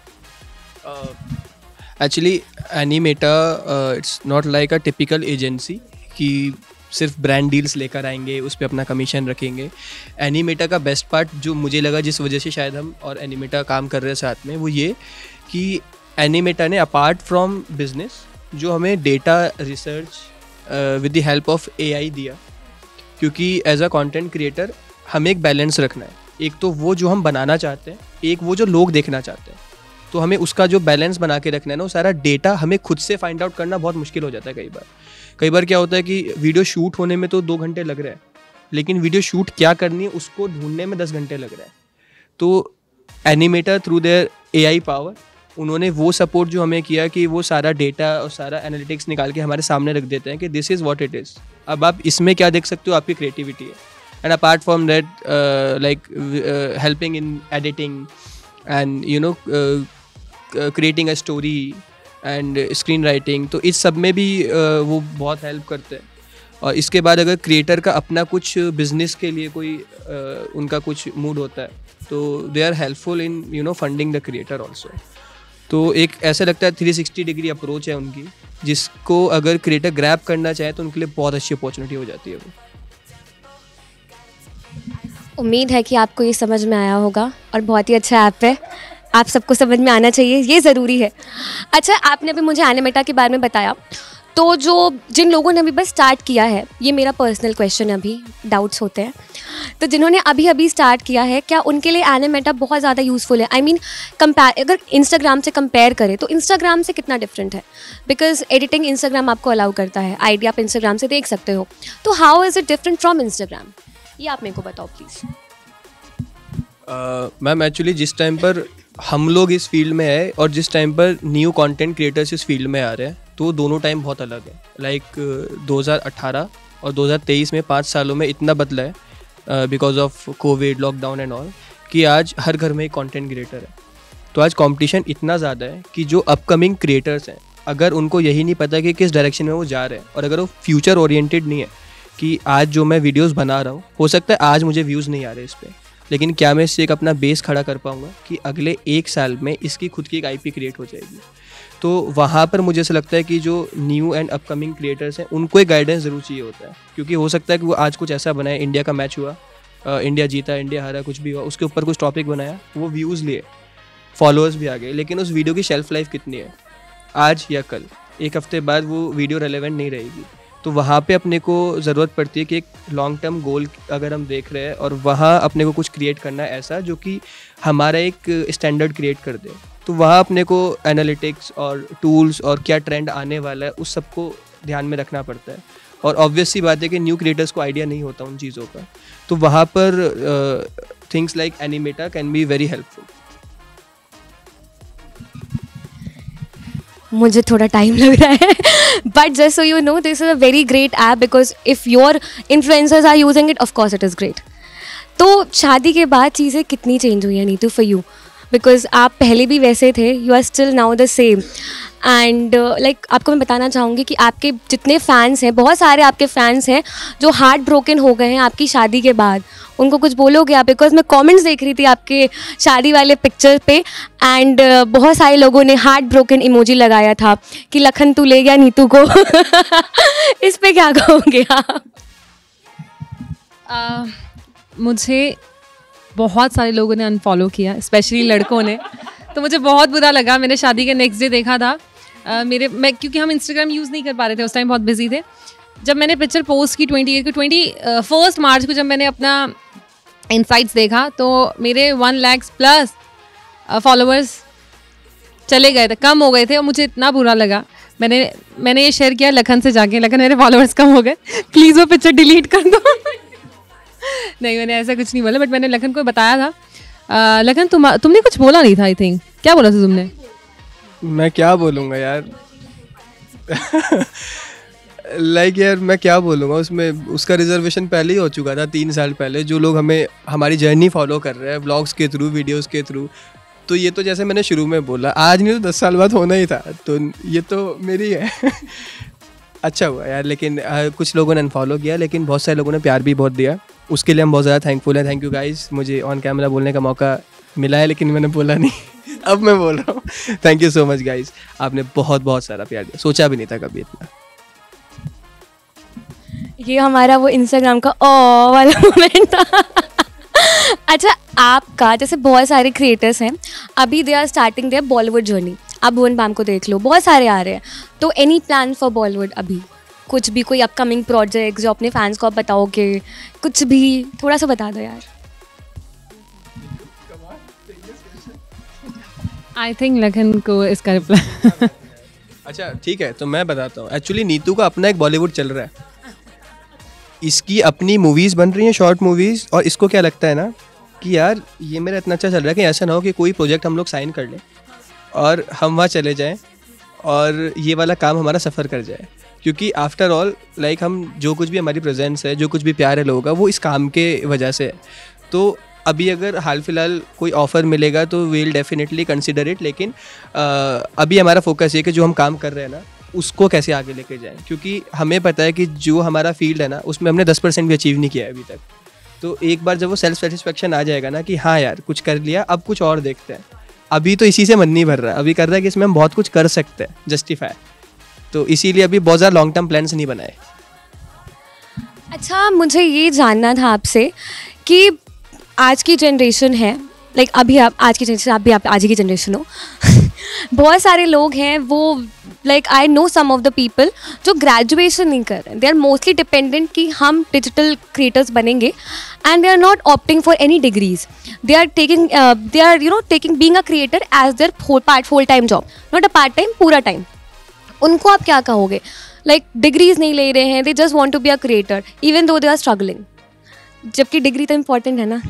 Actually Animeta it's not like a typical agency कि सिर्फ ब्रांड डील्स लेकर आएंगे, उस पर अपना कमीशन रखेंगे। एनिमेटा का बेस्ट पार्ट जो मुझे लगा, जिस वजह से शायद हम और एनिमेटा काम कर रहे हैं साथ में, वो ये कि एनिमेटा ने अपार्ट फ्रॉम बिजनेस जो हमें data research with the help of AI दिया, क्योंकि एज अ कंटेंट क्रिएटर हमें एक बैलेंस रखना है, एक तो वो जो हम बनाना चाहते हैं, एक वो जो लोग देखना चाहते हैं। तो हमें उसका जो बैलेंस बना के रखना है ना, वो सारा डेटा हमें खुद से फाइंड आउट करना बहुत मुश्किल हो जाता है। कई बार कई बार क्या होता है कि वीडियो शूट होने में तो दो घंटे लग रहे हैं, लेकिन वीडियो शूट क्या करनी है उसको ढूंढने में दस घंटे लग रहे हैं। तो Animeta through their AI power, उन्होंने वो सपोर्ट जो हमें किया कि वो सारा डेटा और सारा एनालिटिक्स निकाल के हमारे सामने रख देते हैं कि this is what it is. अब आप इसमें क्या देख सकते हो, आपकी क्रिएटिविटी है। And apart from that like helping in editing and you know creating a story and screen writing, तो इस सब में भी uh, वो बहुत हेल्प करते हैं। और इसके बाद अगर क्रिएटर का अपना कुछ बिजनेस के लिए कोई uh, उनका कुछ मूड होता है, तो they are helpful in you know funding the creator also. तो एक ऐसा लगता है थ्री सिक्सटी डिग्री अप्रोच है उनकी, जिसको अगर क्रिएटर ग्रैब करना चाहे तो उनके लिए बहुत अच्छी अपॉर्चुनिटी हो जाती है वो। उम्मीद है कि आपको ये समझ में आया होगा और बहुत ही अच्छा ऐप है, आप सबको समझ में आना चाहिए, ये ज़रूरी है। अच्छा, आपने अभी मुझे एनिमेटा के बारे में बताया, तो जो जिन लोगों ने अभी बस स्टार्ट किया है, ये मेरा पर्सनल क्वेश्चन है, अभी डाउट्स होते हैं, तो जिन्होंने अभी अभी स्टार्ट किया है, क्या उनके लिए एनिमेटा बहुत ज़्यादा यूज़फुल है? आई मीन कंपेयर, अगर इंस्टाग्राम से कंपेयर करें तो इंस्टाग्राम से कितना डिफरेंट है? बिकॉज एडिटिंग इंस्टाग्राम आपको अलाउ करता है, आईडी आप इंस्टाग्राम से देख सकते हो, तो how is it different from Instagram? ये आप मेरे को बताओ प्लीज़। मैम एक्चुअली जिस टाइम पर हम लोग इस फील्ड में है और जिस टाइम पर न्यू कंटेंट क्रिएटर्स इस फील्ड में आ रहे हैं, तो दोनों टाइम बहुत अलग है। लाइक like, दो हज़ार अठारह और दो हज़ार तेईस में पाँच सालों में इतना बदला है because of covid, lockdown and all, कि आज हर घर में एक कंटेंट क्रिएटर है। तो आज कंपटीशन इतना ज़्यादा है कि जो अपकमिंग क्रिएटर्स हैं, अगर उनको यही नहीं पता कि किस डायरेक्शन में वो जा रहे हैं, और अगर वो फ्यूचर ओरिएंटेड नहीं है कि आज जो मैं वीडियोज़ बना रहा हूँ, हो सकता है आज मुझे व्यूज़ नहीं आ रहे इस पर, लेकिन क्या मैं इससे एक अपना बेस खड़ा कर पाऊँगा कि अगले एक साल में इसकी खुद की एक आईपी क्रिएट हो जाएगी। तो वहाँ पर मुझे ऐसा लगता है कि जो न्यू एंड अपकमिंग क्रिएटर्स हैं, उनको एक गाइडेंस ज़रूर चाहिए होता है, क्योंकि हो सकता है कि वो आज कुछ ऐसा बनाए, इंडिया का मैच हुआ, इंडिया जीता, इंडिया हारा, कुछ भी हुआ, उसके ऊपर कुछ टॉपिक बनाया, वो व्यूज़ लिए, फॉलोअर्स भी आ गए, लेकिन उस वीडियो की शेल्फ लाइफ कितनी है, आज या कल, एक हफ्ते बाद वो वीडियो रेलेवेंट नहीं रहेगी। तो वहाँ पे अपने को ज़रूरत पड़ती है कि एक लॉन्ग टर्म गोल अगर हम देख रहे हैं, और वहाँ अपने को कुछ क्रिएट करना है ऐसा जो कि हमारा एक स्टैंडर्ड क्रिएट कर दे, तो वहाँ अपने को एनालिटिक्स और टूल्स और क्या ट्रेंड आने वाला है उस सबको ध्यान में रखना पड़ता है। और ऑब्वियस सी बात है कि न्यू क्रिएटर्स को आइडिया नहीं होता उन चीज़ों का, तो वहाँ पर things like Animeta can be very helpful. मुझे थोड़ा टाइम लग रहा है, but just so you know this is a very great app, because if your influencers are using it, of course it is great. तो शादी के बाद चीज़ें कितनी चेंज हुई है नीतू फॉर यू? बिकॉज आप पहले भी वैसे थे, you are still now the same, and like आपको मैं बताना चाहूँगी कि आपके जितने फ़ैन्स हैं, बहुत सारे आपके फ़ैन्स हैं जो हार्ट ब्रोकन हो गए हैं आपकी शादी के बाद, उनको कुछ बोलोगे आप? बिकॉज मैं कमेंट्स देख रही थी आपके शादी वाले पिक्चर पे, एंड uh, बहुत सारे लोगों ने हार्ट ब्रोकन इमोजी लगाया था कि लखन तू ले गया नीतू को। इस पे क्या कहोगे आप? uh, मुझे बहुत सारे लोगों ने अनफॉलो किया, स्पेशली लड़कों ने, तो मुझे बहुत बुरा लगा। मैंने शादी के नेक्स्ट डे देखा था, uh, मेरे मैं क्योंकि हम इंस्टाग्राम यूज़ नहीं कर पा रहे थे उस टाइम, बहुत बिजी थे। जब मैंने पिक्चर पोस्ट की ट्वेंटी एट को ट्वेंटी फर्स्ट मार्च को जब मैंने अपना इनसाइट्स देखा, तो मेरे वन लैक्स प्लस फॉलोअर्स चले गए थे, कम हो गए थे, और मुझे इतना बुरा लगा। मैंने मैंने ये शेयर किया लखन से जाके, लखन मेरे फॉलोअर्स कम हो गए, प्लीज़ वो पिक्चर डिलीट कर दो। नहीं, मैंने ऐसा कुछ नहीं बोला, बट मैंने लखन को बताया था। uh, लखन तुम तुमने कुछ बोला नहीं था, आई थिंक, क्या बोला था तुमने? मैं क्या बोलूँगा यार। लाइक like यार मैं क्या बोलूँगा, उसमें उसका रिजर्वेशन पहले ही हो चुका था, तीन साल पहले। जो लोग हमें हमारी जर्नी फॉलो कर रहे हैं व्लॉग्स के थ्रू, वीडियोस के थ्रू, तो ये तो जैसे मैंने शुरू में बोला, आज नहीं तो दस साल बाद होना ही था, तो ये तो मेरी है। अच्छा हुआ यार, लेकिन आ, कुछ लोगों ने अनफॉलो किया, लेकिन बहुत सारे लोगों ने प्यार भी बहुत दिया, उसके लिए हम बहुत ज़्यादा थैंकफुल हैं। थैंक यू गाइस, मुझे ऑन कैमरा बोलने का मौका मिला है, लेकिन मैंने बोला नहीं। अब मैं बोल रहा हूँ। Thank you so much guys, आपने बहुत बहुत सारा प्यार दिया, सोचा भी नहीं था कभी इतना। ये हमारा वो इंस्टाग्राम का ओ वाला मोमेंट था। अच्छा, आपका जैसे बहुत सारे क्रिएटर्स हैं अभी, they are starting their Bollywood journey. आप भुवन बाम को देख लो, बहुत सारे आ रहे हैं, तो एनी प्लान फॉर बॉलीवुड अभी? कुछ भी, कोई अपकमिंग प्रोजेक्ट जो अपने फैंस को आप बताओगे, कुछ भी थोड़ा सा बता दो यार। आई थिंक लखन को इसका रिप्लाई। अच्छा ठीक है, तो मैं बताता हूँ। एक्चुअली नीतू का अपना एक बॉलीवुड चल रहा है, इसकी अपनी मूवीज़ बन रही हैं, शॉर्ट मूवीज़, और इसको क्या लगता है ना कि यार ये मेरा इतना अच्छा चल रहा है कि ऐसा ना हो कि कोई प्रोजेक्ट हम लोग साइन कर लें और हम वहाँ चले जाएं और ये वाला काम हमारा सफ़र कर जाए, क्योंकि आफ्टर ऑल लाइक हम जो कुछ भी हमारी प्रेजेंस है, जो कुछ भी प्यार है लोगों का, वो इस काम के वजह से है। तो अभी अगर हाल फिलहाल कोई ऑफ़र मिलेगा तो वील डेफिनेटली कंसिडर इट, लेकिन आ, अभी हमारा फोकस ये कि जो हम काम कर रहे हैं ना उसको कैसे आगे लेके जाएं, क्योंकि हमें पता है कि जो हमारा फील्ड है ना उसमें हमने दस परसेंट भी अचीव नहीं किया है अभी तक। तो एक बार जब वो सेल्फ सेटिस्फेक्शन आ जाएगा ना कि हाँ यार कुछ कर लिया, अब कुछ और देखते हैं। अभी तो इसी से मन नहीं भर रहा, अभी कर रहा है कि इसमें हम बहुत कुछ कर सकते हैं जस्टिफाई, तो इसीलिए अभी बहुत ज़्यादा लॉन्ग टर्म प्लान्स नहीं बनाए। अच्छा, मुझे ये जानना था आपसे कि आज की जनरेशन है, लाइक अभी आप आज की जनरेशन, आप भी आप आज की जनरेशन हो। बहुत सारे लोग हैं वो like I know some of the people जो ग्रेजुएशन नहीं कर रहे हैं, दे आर मोस्टली डिपेंडेंट कि हम डिजिटल क्रिएटर्स बनेंगे, and they are not opting for any degrees. They are taking they are you know taking being a creator as their part full time job, not a part time, पूरा टाइम. उनको आप क्या कहोगे? लाइक डिग्रीज नहीं ले रहे हैं, they just want to be a creator even though they are struggling, जबकि डिग्री तो इम्पॉर्टेंट है ना.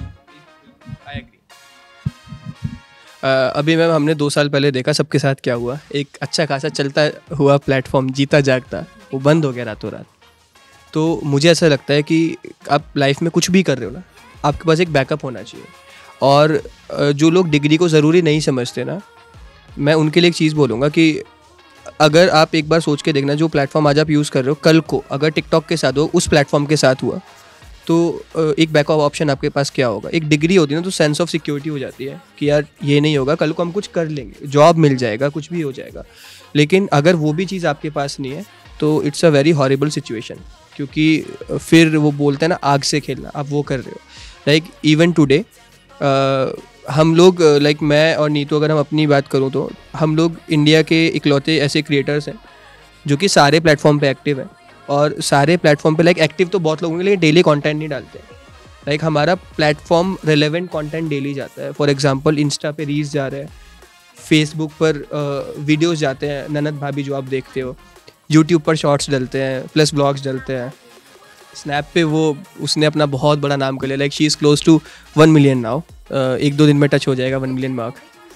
Uh, अभी मैम हमने दो साल पहले देखा सबके साथ क्या हुआ. एक अच्छा खासा चलता हुआ प्लेटफॉर्म जीता जागता वो बंद हो गया रातों रात. तो मुझे ऐसा लगता है कि आप लाइफ में कुछ भी कर रहे हो ना, आपके पास एक बैकअप होना चाहिए. और uh, जो लोग डिग्री को ज़रूरी नहीं समझते ना, मैं उनके लिए एक चीज़ बोलूँगा कि अगर आप एक बार सोच के देखना, जो प्लेटफॉर्म आज आप यूज़ कर रहे हो, कल को अगर टिकटॉक के साथ हो, उस प्लेटफॉर्म के साथ हुआ, तो एक बैकअप ऑप्शन आपके पास क्या होगा. एक डिग्री होती है ना, तो सेंस ऑफ सिक्योरिटी हो जाती है कि यार ये नहीं होगा, कल को हम कुछ कर लेंगे, जॉब मिल जाएगा, कुछ भी हो जाएगा. लेकिन अगर वो भी चीज़ आपके पास नहीं है तो it's a very horrible situation, क्योंकि फिर वो बोलते हैं ना आग से खेलना, आप वो कर रहे हो. लाइक इवन टुडे हम लोग, लाइक like, मैं और नीतू, अगर हम अपनी बात करूँ तो हम लोग इंडिया के इकलौते ऐसे क्रिएटर्स हैं जो कि सारे प्लेटफॉर्म पे एक्टिव हैं. और सारे प्लेटफॉर्म पे लाइक एक्टिव तो बहुत लोगों के लिए डेली कंटेंट नहीं डालते. लाइक हमारा प्लेटफॉर्म रेलेवेंट कंटेंट डेली जाता है. फॉर एग्जांपल इंस्टा पे रील्स जा रहे हैं, फेसबुक पर वीडियोस uh, जाते हैं, ननद भाभी जो आप देखते हो, यूट्यूब पर शॉर्ट्स डलते हैं, प्लस ब्लॉग्स डलते हैं. स्नैप पे वो उसने अपना बहुत बड़ा नाम कर लिया, like she is close to one million now. एक दो दिन में टच हो जाएगा वन मिलियन मार्क.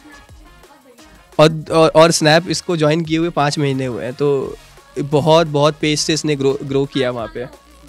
और और स्नैप इसको ज्वाइन किए हुए पाँच महीने हुए हैं, तो बहुत बहुत पेज से इसने ग्रो ग्रो किया वहाँ पे.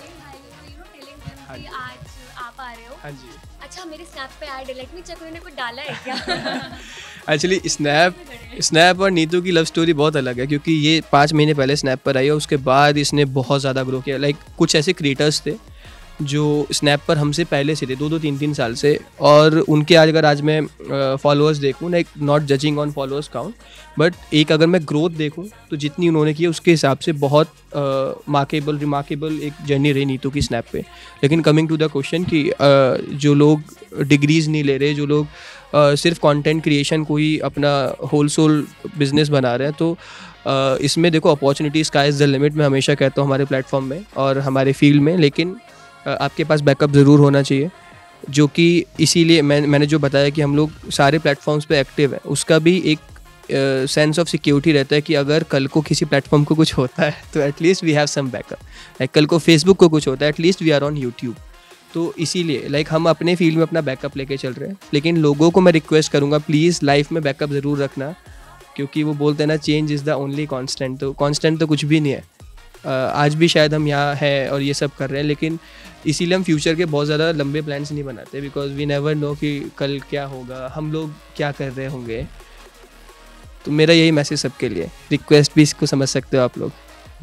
हाँ जी. अच्छा, मेरे स्नैप पे ऐड है, लेट मी चेक, उन्होंने कुछ डाला है क्या? एक्चुअली स्नैप स्नैप और नीतू की लव स्टोरी बहुत अलग है, क्योंकि ये पाँच महीने पहले स्नैप पर आई और उसके बाद इसने बहुत ज़्यादा ग्रो किया. लाइक कुछ ऐसे क्रिएटर्स थे जो स्नैप पर हमसे पहले से थे, दो दो तीन तीन साल से, और उनके आज अगर आज मैं फॉलोअर्स देखूँ, like not judging on followers count, but एक अगर मैं ग्रोथ देखूँ तो जितनी उन्होंने की उसके हिसाब से बहुत मार्केबल रिमार्केबल एक जर्नी रही नीतू की स्नैप पे. लेकिन कमिंग टू द क्वेश्चन कि uh, जो लोग डिग्रीज़ नहीं ले रहे, जो लोग uh, सिर्फ कंटेंट क्रिएशन को ही अपना होल सोल बिजनेस बना रहे हैं, तो uh, इसमें देखो opportunity sky is the limit. मैं हमेशा कहता हूँ हमारे प्लेटफॉर्म में और हमारे फील्ड में, लेकिन आपके पास बैकअप ज़रूर होना चाहिए. जो कि इसीलिए मैं मैंने जो बताया कि हम लोग सारे प्लेटफॉर्म्स पे एक्टिव हैं, उसका भी एक सेंस ऑफ सिक्योरिटी रहता है कि अगर कल को किसी प्लेटफॉर्म को कुछ होता है तो at least we have some backup. Like कल को फेसबुक को कुछ होता है, at least we are on YouTube. तो इसीलिए लाइक हम अपने फील्ड में अपना बैकअप लेके चल रहे हैं. लेकिन लोगों को मैं रिक्वेस्ट करूँगा, प्लीज़ लाइफ में बैकअप ज़रूर रखना, क्योंकि वो बोलते हैं ना change is the only constant. तो कॉन्स्टेंट तो कुछ भी नहीं है. आज भी शायद हम यहाँ हैं और ये सब कर रहे हैं, लेकिन इसीलिए हम फ्यूचर के बहुत ज़्यादा लंबे प्लान्स नहीं बनाते, बिकॉज वी नेवर नो कि कल क्या होगा, हम लोग क्या कर रहे होंगे. तो मेरा यही मैसेज सबके लिए, रिक्वेस्ट भी इसको समझ सकते हो आप लोग.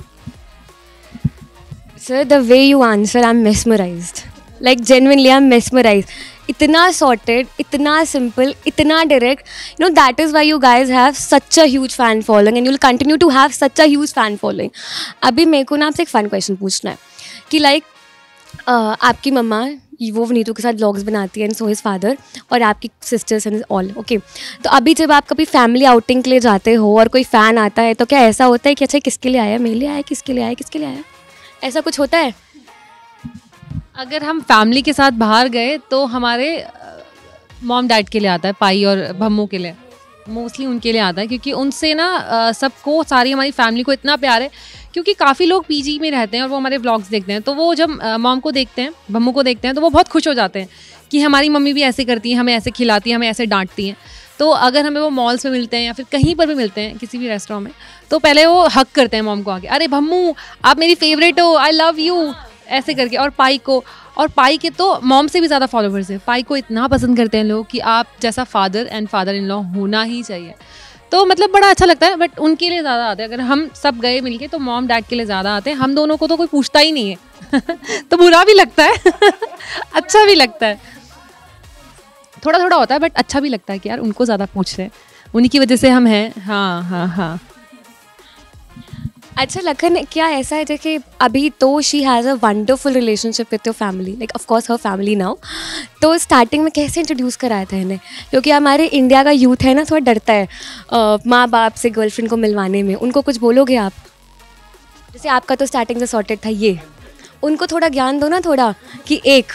Sir, the way you answer, I am mesmerised, like genuinely I am mesmerised. इतना सॉर्टेड, इतना सिंपल, इतना direct. You know that is why you guys have such a huge fan following and you will continue to have such a huge fan following. अभी मेरे को ना आपसे एक फ़न क्वेश्चन पूछना है कि लाइक uh, आपकी मम्मा वो नीतू के साथ व्लॉग्स बनाती है एंड सो हिज फादर, और आपकी सिस्टर्स एंड ऑल, ओके. तो अभी जब आप कभी फैमिली आउटिंग के लिए जाते हो और कोई फ़ैन आता है, तो क्या ऐसा होता है कि अच्छा किसके लिए आया, मेरे लिए आया, किसके लिए आया, किसके लिए आया, ऐसा कुछ होता है? अगर हम फैमिली के साथ बाहर गए तो हमारे मॉम डैड के लिए आता है, पाई और भम्मू के लिए, मोस्टली उनके लिए आता है, क्योंकि उनसे ना सबको, सारी हमारी फैमिली को इतना प्यार है, क्योंकि काफ़ी लोग पीजी में रहते हैं और वो हमारे व्लॉग्स देखते हैं. तो वो जब मॉम को देखते हैं, भम्मू को देखते हैं, तो वो बहुत खुश हो जाते हैं कि हमारी मम्मी भी ऐसे करती हैं, हमें ऐसे खिलाती हैं, हमें ऐसे डांटती हैं. तो अगर हमें वो मॉल्स में मिलते हैं या फिर कहीं पर भी मिलते हैं, किसी भी रेस्टोरेंट में, तो पहले वो हक करते हैं मॉम को आके, अरे भम्मू आप मेरी फेवरेट हो, आई लव यू, ऐसे करके. और पाई को, और पाई के तो मॉम से भी ज़्यादा फॉलोवर्स हैं. पाई को इतना पसंद करते हैं लोग कि आप जैसा father and father in law होना ही चाहिए. तो मतलब बड़ा अच्छा लगता है. बट उनके लिए ज़्यादा आते हैं. अगर हम सब गए मिलके तो मॉम डैड के लिए ज़्यादा आते हैं. हम दोनों को तो कोई पूछता ही नहीं है. तो बुरा भी लगता है अच्छा भी लगता है, थोड़ा थोड़ा होता है, बट अच्छा भी लगता है कि यार उनको ज़्यादा पूछ रहे हैं, उन्हीं की वजह से हम हैं. हाँ हाँ हाँ. अच्छा लखन, क्या ऐसा है कि अभी तो she has a wonderful relationship with your family, like of course हर फैमिली नाउ, तो स्टार्टिंग में कैसे इंट्रोड्यूस कराया था इन्हें? क्योंकि हमारे इंडिया का यूथ है ना, थोड़ा डरता है अ, माँ बाप से गर्लफ्रेंड को मिलवाने में। उनको कुछ बोलोगे आप? जैसे आपका तो स्टार्टिंग से सॉर्टेड था, ये उनको थोड़ा ज्ञान दो ना, थोड़ा कि एक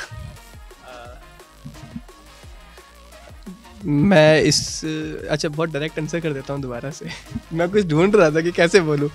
मैं इस अच्छा बहुत डायरेक्ट आंसर कर देता हूँ दोबारा से। मैं कुछ ढूंढ रहा था कि कैसे बोलूँ।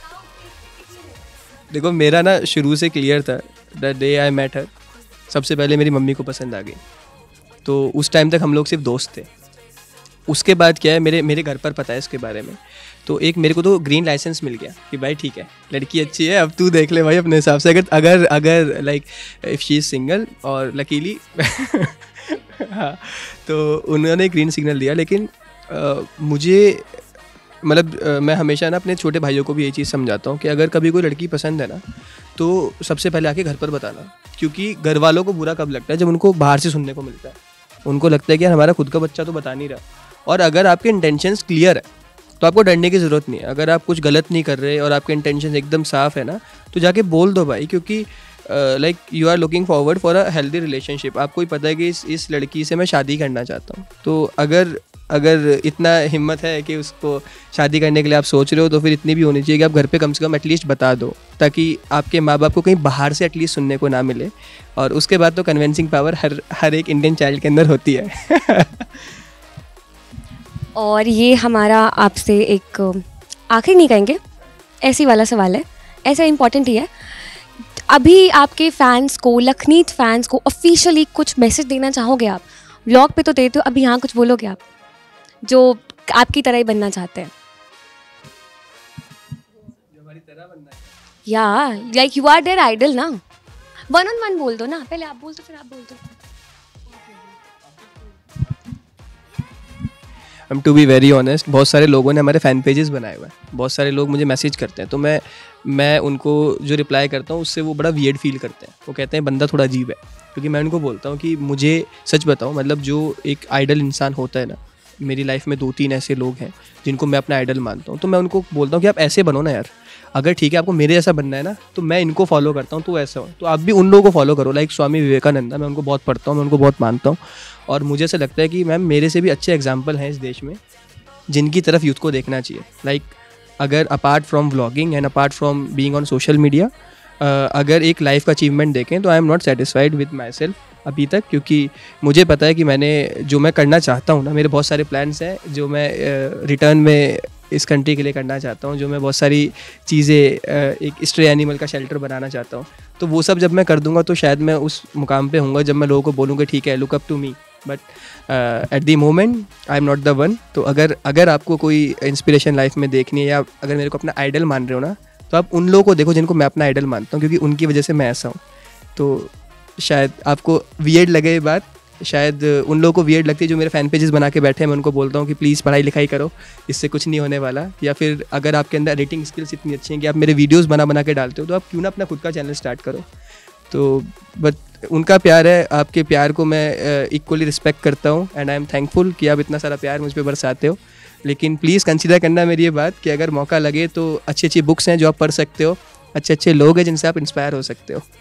देखो मेरा ना शुरू से क्लियर था, the day I met her, सबसे पहले मेरी मम्मी को पसंद आ गई। तो उस टाइम तक हम लोग सिर्फ दोस्त थे। उसके बाद क्या है, मेरे मेरे घर पर पता है इसके बारे में, तो एक मेरे को तो ग्रीन लाइसेंस मिल गया कि भाई ठीक है लड़की अच्छी है, अब तू देख ले भाई अपने हिसाब से। अगर अगर अगर like if she is single और लकीली हाँ, तो उन्होंने ग्रीन सिग्नल दिया। लेकिन आ, मुझे मतलब मैं हमेशा ना अपने छोटे भाइयों को भी ये चीज़ समझाता हूँ कि अगर कभी कोई लड़की पसंद है ना, तो सबसे पहले आके घर पर बताना। क्योंकि घर वालों को बुरा कब लगता है, जब उनको बाहर से सुनने को मिलता है। उनको लगता है कि यार हमारा खुद का बच्चा तो बता नहीं रहा। और अगर आपके इंटेंशंस क्लियर है तो आपको डरने की ज़रूरत नहीं है। अगर आप कुछ गलत नहीं कर रहे और आपके इंटेंशंस एकदम साफ़ है ना, तो जाके बोल दो भाई। क्योंकि like you are looking forward for a healthy relationship. आपको ही पता है कि इस इस लड़की से मैं शादी करना चाहता हूँ। तो अगर अगर इतना हिम्मत है कि उसको शादी करने के लिए आप सोच रहे हो, तो फिर इतनी भी होनी चाहिए कि आप घर पे कम से कम एटलीस्ट बता दो, ताकि आपके माँ बाप को कहीं बाहर से एटलीस्ट सुनने को ना मिले। और उसके बाद तो कन्विंसिंग पावर हर हर एक इंडियन चाइल्ड के अंदर होती है। और ये हमारा आपसे एक आखिर नहीं कहेंगे, ऐसी वाला सवाल है, ऐसा इम्पॉर्टेंट ही है। अभी आपके फैंस को, लखनीत फैंस को ऑफिशियली कुछ मैसेज देना चाहोगे आप? व्लॉग पे तो देते हो, अभी यहाँ कुछ बोलोगे आप जो आपकी तरह ही बनना चाहते हैं? या like you are their idol ना, वन ऑन वन बोल दो ना। पहले आप बोल दो फिर आप बोल दो। हम टू बी वेरी ऑनेस्ट, बहुत सारे लोगों ने हमारे फ़ैन पेजेस बनाए हुए हैं, बहुत सारे लोग मुझे मैसेज करते हैं, तो मैं मैं उनको जो रिप्लाई करता हूँ उससे वो बड़ा वियर्ड फील करते हैं। वो कहते हैं बंदा थोड़ा अजीब है। क्योंकि मैं उनको बोलता हूँ कि मुझे सच बताऊँ, मतलब जो एक आइडल इंसान होता है ना, मेरी लाइफ में दो तीन ऐसे लोग हैं जिनको मैं अपना आइडल मानता हूँ। तो मैं उनको बोलता हूँ कि आप ऐसे बनो ना यार। अगर ठीक है आपको मेरे जैसा बनना है ना, तो मैं इनको फॉलो करता हूँ, तो ऐसा हो तो आप भी उन लोगों को फॉलो करो। लाइक स्वामी विवेकानंद, मैं उनको बहुत पढ़ता हूँ, मैं उनको बहुत मानता हूँ। और मुझे ऐसा लगता है कि मैम मेरे से भी अच्छे एग्जाम्पल हैं इस देश में जिनकी तरफ यूथ को देखना चाहिए। लाइक अगर apart from vlogging and apart from being on social media, अगर एक लाइफ का अचीवमेंट देखें तो I am not satisfied with my self अभी तक। क्योंकि मुझे पता है कि मैंने जो मैं करना चाहता हूँ ना, मेरे बहुत सारे प्लान्स हैं जो मैं रिटर्न uh, में इस कंट्री के लिए करना चाहता हूँ। जो मैं बहुत सारी चीज़ें uh, एक स्ट्रे एनिमल का शेल्टर बनाना चाहता हूँ। तो वो सब जब मैं कर दूंगा तो शायद मैं उस मुकाम पे होऊंगा जब मैं लोगों को बोलूँगा ठीक है look up to me, but at the moment I am not the one. तो अगर अगर आपको कोई इंस्पिरेशन लाइफ में देखनी है या अगर मेरे को अपना आइडल मान रहे हो ना, तो आप उन लोगों को देखो जिनको मैं अपना आइडल मानता हूँ, क्योंकि उनकी वजह से मैं ऐसा हूँ। तो शायद आपको वियर्ड लगे ये बात, शायद उन लोगों को वियर्ड लगती है जो मेरे फ़ैन पेजेस बना के बैठे हैं। मैं उनको बोलता हूँ कि प्लीज़ पढ़ाई लिखाई करो, इससे कुछ नहीं होने वाला। या फिर अगर आपके अंदर एडिटिंग स्किल्स इतनी अच्छी हैं कि आप मेरे वीडियोस बना बना के डालते हो, तो आप क्यों ना अपना खुद का चैनल स्टार्ट करो। तो बट उनका प्यार है, आपके प्यार को मैं इक्वली रिस्पेक्ट करता हूँ एंड आई एम थैंकफुल कि आप इतना सारा प्यार मुझ पर बरसाते हो। लेकिन प्लीज़ कंसिडर करना मेरी ये बात कि अगर मौका लगे तो अच्छी अच्छी बुक्स हैं जो आप पढ़ सकते हो, अच्छे अच्छे लोग हैं जिनसे आप इंस्पायर हो सकते हो।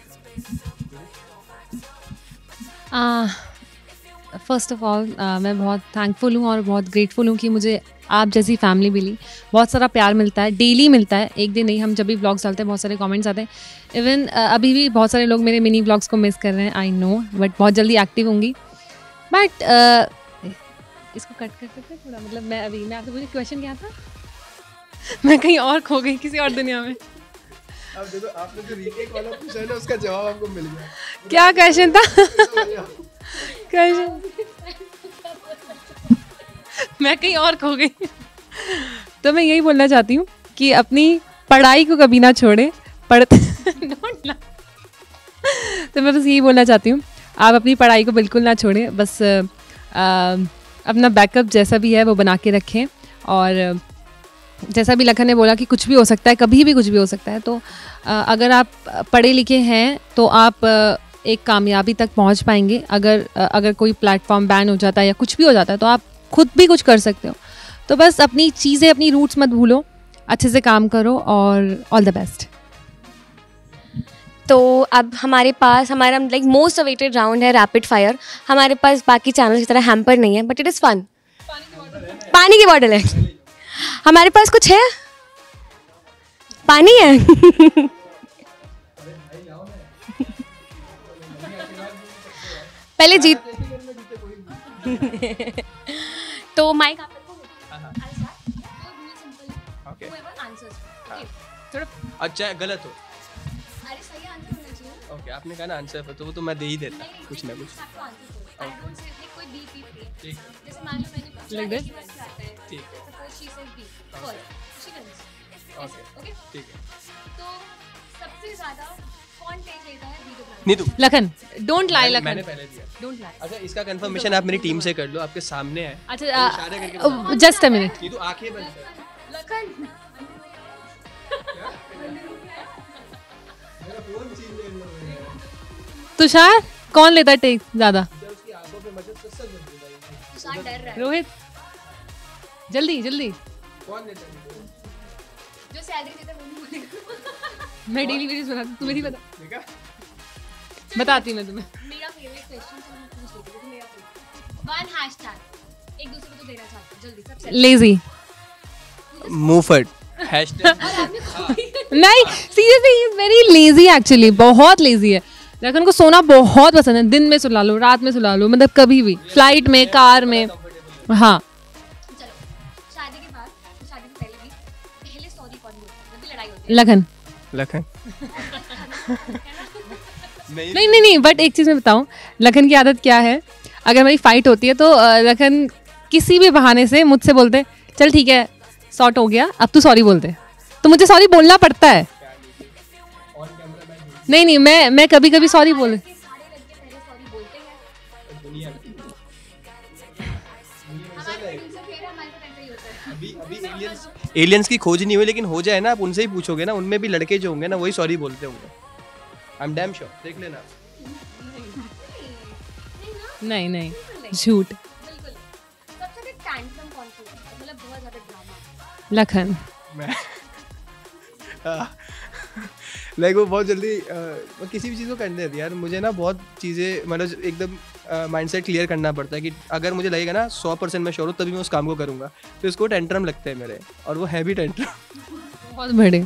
फर्स्ट ऑफ ऑल मैं बहुत थैंकफुल हूँ और बहुत ग्रेटफुल हूँ कि मुझे आप जैसी फैमिली मिली। बहुत सारा प्यार मिलता है, डेली मिलता है, एक दिन नहीं। हम जब भी ब्लॉग्स डालते हैं बहुत सारे कमेंट्स आते हैं। इवन uh, अभी भी बहुत सारे लोग मेरे मिनी ब्लॉग्स को मिस कर रहे हैं, आई नो, बट बहुत जल्दी एक्टिव होंगी। बट uh, इसको कट कर सकते थोड़ा, मतलब मैं अभी मैं आपसे पूछी क्वेश्चन क्या था, मैं कहीं और खो गई किसी और दुनिया में। अब देखो आपने जो रीटेक वाला पूछा है ना, उसका जवाब आपको मिल गया। क्या क्वेश्चन था? क्वेश्चन मैं कहीं और खो गई। तो मैं यही बोलना चाहती हूँ कि अपनी पढ़ाई को कभी ना छोड़े, पढ़ते तो मैं बस यही बोलना चाहती हूँ, आप अपनी पढ़ाई को बिल्कुल ना छोड़ें। बस आ, अपना बैकअप जैसा भी है वो बना के रखें। और जैसा भी लखन ने बोला कि कुछ भी हो सकता है, कभी भी कुछ भी हो सकता है। तो आ, अगर आप पढ़े लिखे हैं तो आप एक कामयाबी तक पहुंच पाएंगे। अगर अगर कोई प्लेटफॉर्म बैन हो जाता है या कुछ भी हो जाता है तो आप खुद भी कुछ कर सकते हो। तो बस अपनी चीज़ें, अपनी रूट्स मत भूलो, अच्छे से काम करो और ऑल द बेस्ट। तो अब हमारे पास हमारा लाइक मोस्ट अवेटेड राउंड है रैपिड फायर। हमारे पास बाकी चैनल की तरह हैम्पर नहीं है, बट इट इज़ फन। पानी की बॉटल है हमारे पास। कुछ है? पानी है पहले जीत तो माइक आप अच्छा गलत हो। ओके आपने कहा ना आंसर पर, तो वो तो मैं दे ही देता कुछ ना कुछ। ठीक है ठीक है नीतू। लखन, डोंट लाई लखन, मैंने पहले दिया। Don't lie. अच्छा इसका कंफर्मेशन आप मेरी टीम से कर लो, आपके सामने है। अच्छा जस्ट अ मिनट। नीतू आंखें बंद कर। लखन तुषार कौन लेता है टेक ज्यादा? रोहित जल्दी जल्दी। कौन लेता है? जो सैलरी देता है वो नहीं बोलेगा। मैं डेली वेजेस बनाती, तुम्हें नहीं पता? देखा? बताती मैं तुम्हें। मेरा फेवरेट क्वेश्चन से मैं पूछ लेती हूँ। मेरा वन हैशटैग एक दूसरे को तो देना चाहते हैं जल्दी सबसे। लेजी। मूफर्ट हैशटैग। नहीं seriously he is very lazy actually, बहुत लेजी है। लखन को सोना बहुत पसंद है, दिन में सुला लो, रात में सुला लो, मतलब कभी भी, फ्लाइट में, कार में। हाँ चलो शादी के बाद, शादी से पहले भी पहले सॉरी कौन बोलता है जब भी लड़ाई होती लखन। लखन नहीं नहीं नहीं बट एक चीज़ मैं बताऊँ, लखन की आदत क्या है, अगर हमारी फाइट होती है तो अ, लखन किसी भी बहाने से मुझसे बोलते चल ठीक है सॉर्ट हो गया अब तू सॉरी बोलते, तो मुझे सॉरी बोलना पड़ता है। नहीं नहीं मैं मैं कभी कभी सॉरी बोल है। सारे लड़के पहले सॉरी बोलते हैं। हमारे प्रोड्यूसर कह रहे हैं हमारे साथ ऐसा ही होता है। अभी अभी एलियंस एलियंस की खोज नहीं हुई, लेकिन हो जाए ना आप उनसे ही पूछोगे ना, उनमें भी लड़के जो होंगे ना वही सॉरी बोलते होंगे। आई एम डैम श्योर, देख लेना। नहीं नहीं झूठ। बिल्कुल। सबसे बड़ा टैंट्रम कौन सा होता है? मतलब बहुत ज्यादा ड्रामा। लखन। मैं लाइक वो बहुत जल्दी अ, वो किसी भी चीज़ को करने देती है यार। मुझे ना बहुत चीज़ें मतलब एकदम माइंडसेट क्लियर करना पड़ता है कि अगर मुझे लगेगा ना सौ परसेंट मैं श्योर हूँ तभी मैं उस काम को करूँगा, तो इसको टेंट्रम लगते हैं मेरे, और वो है भी टेंट्रम। बहुत बड़े।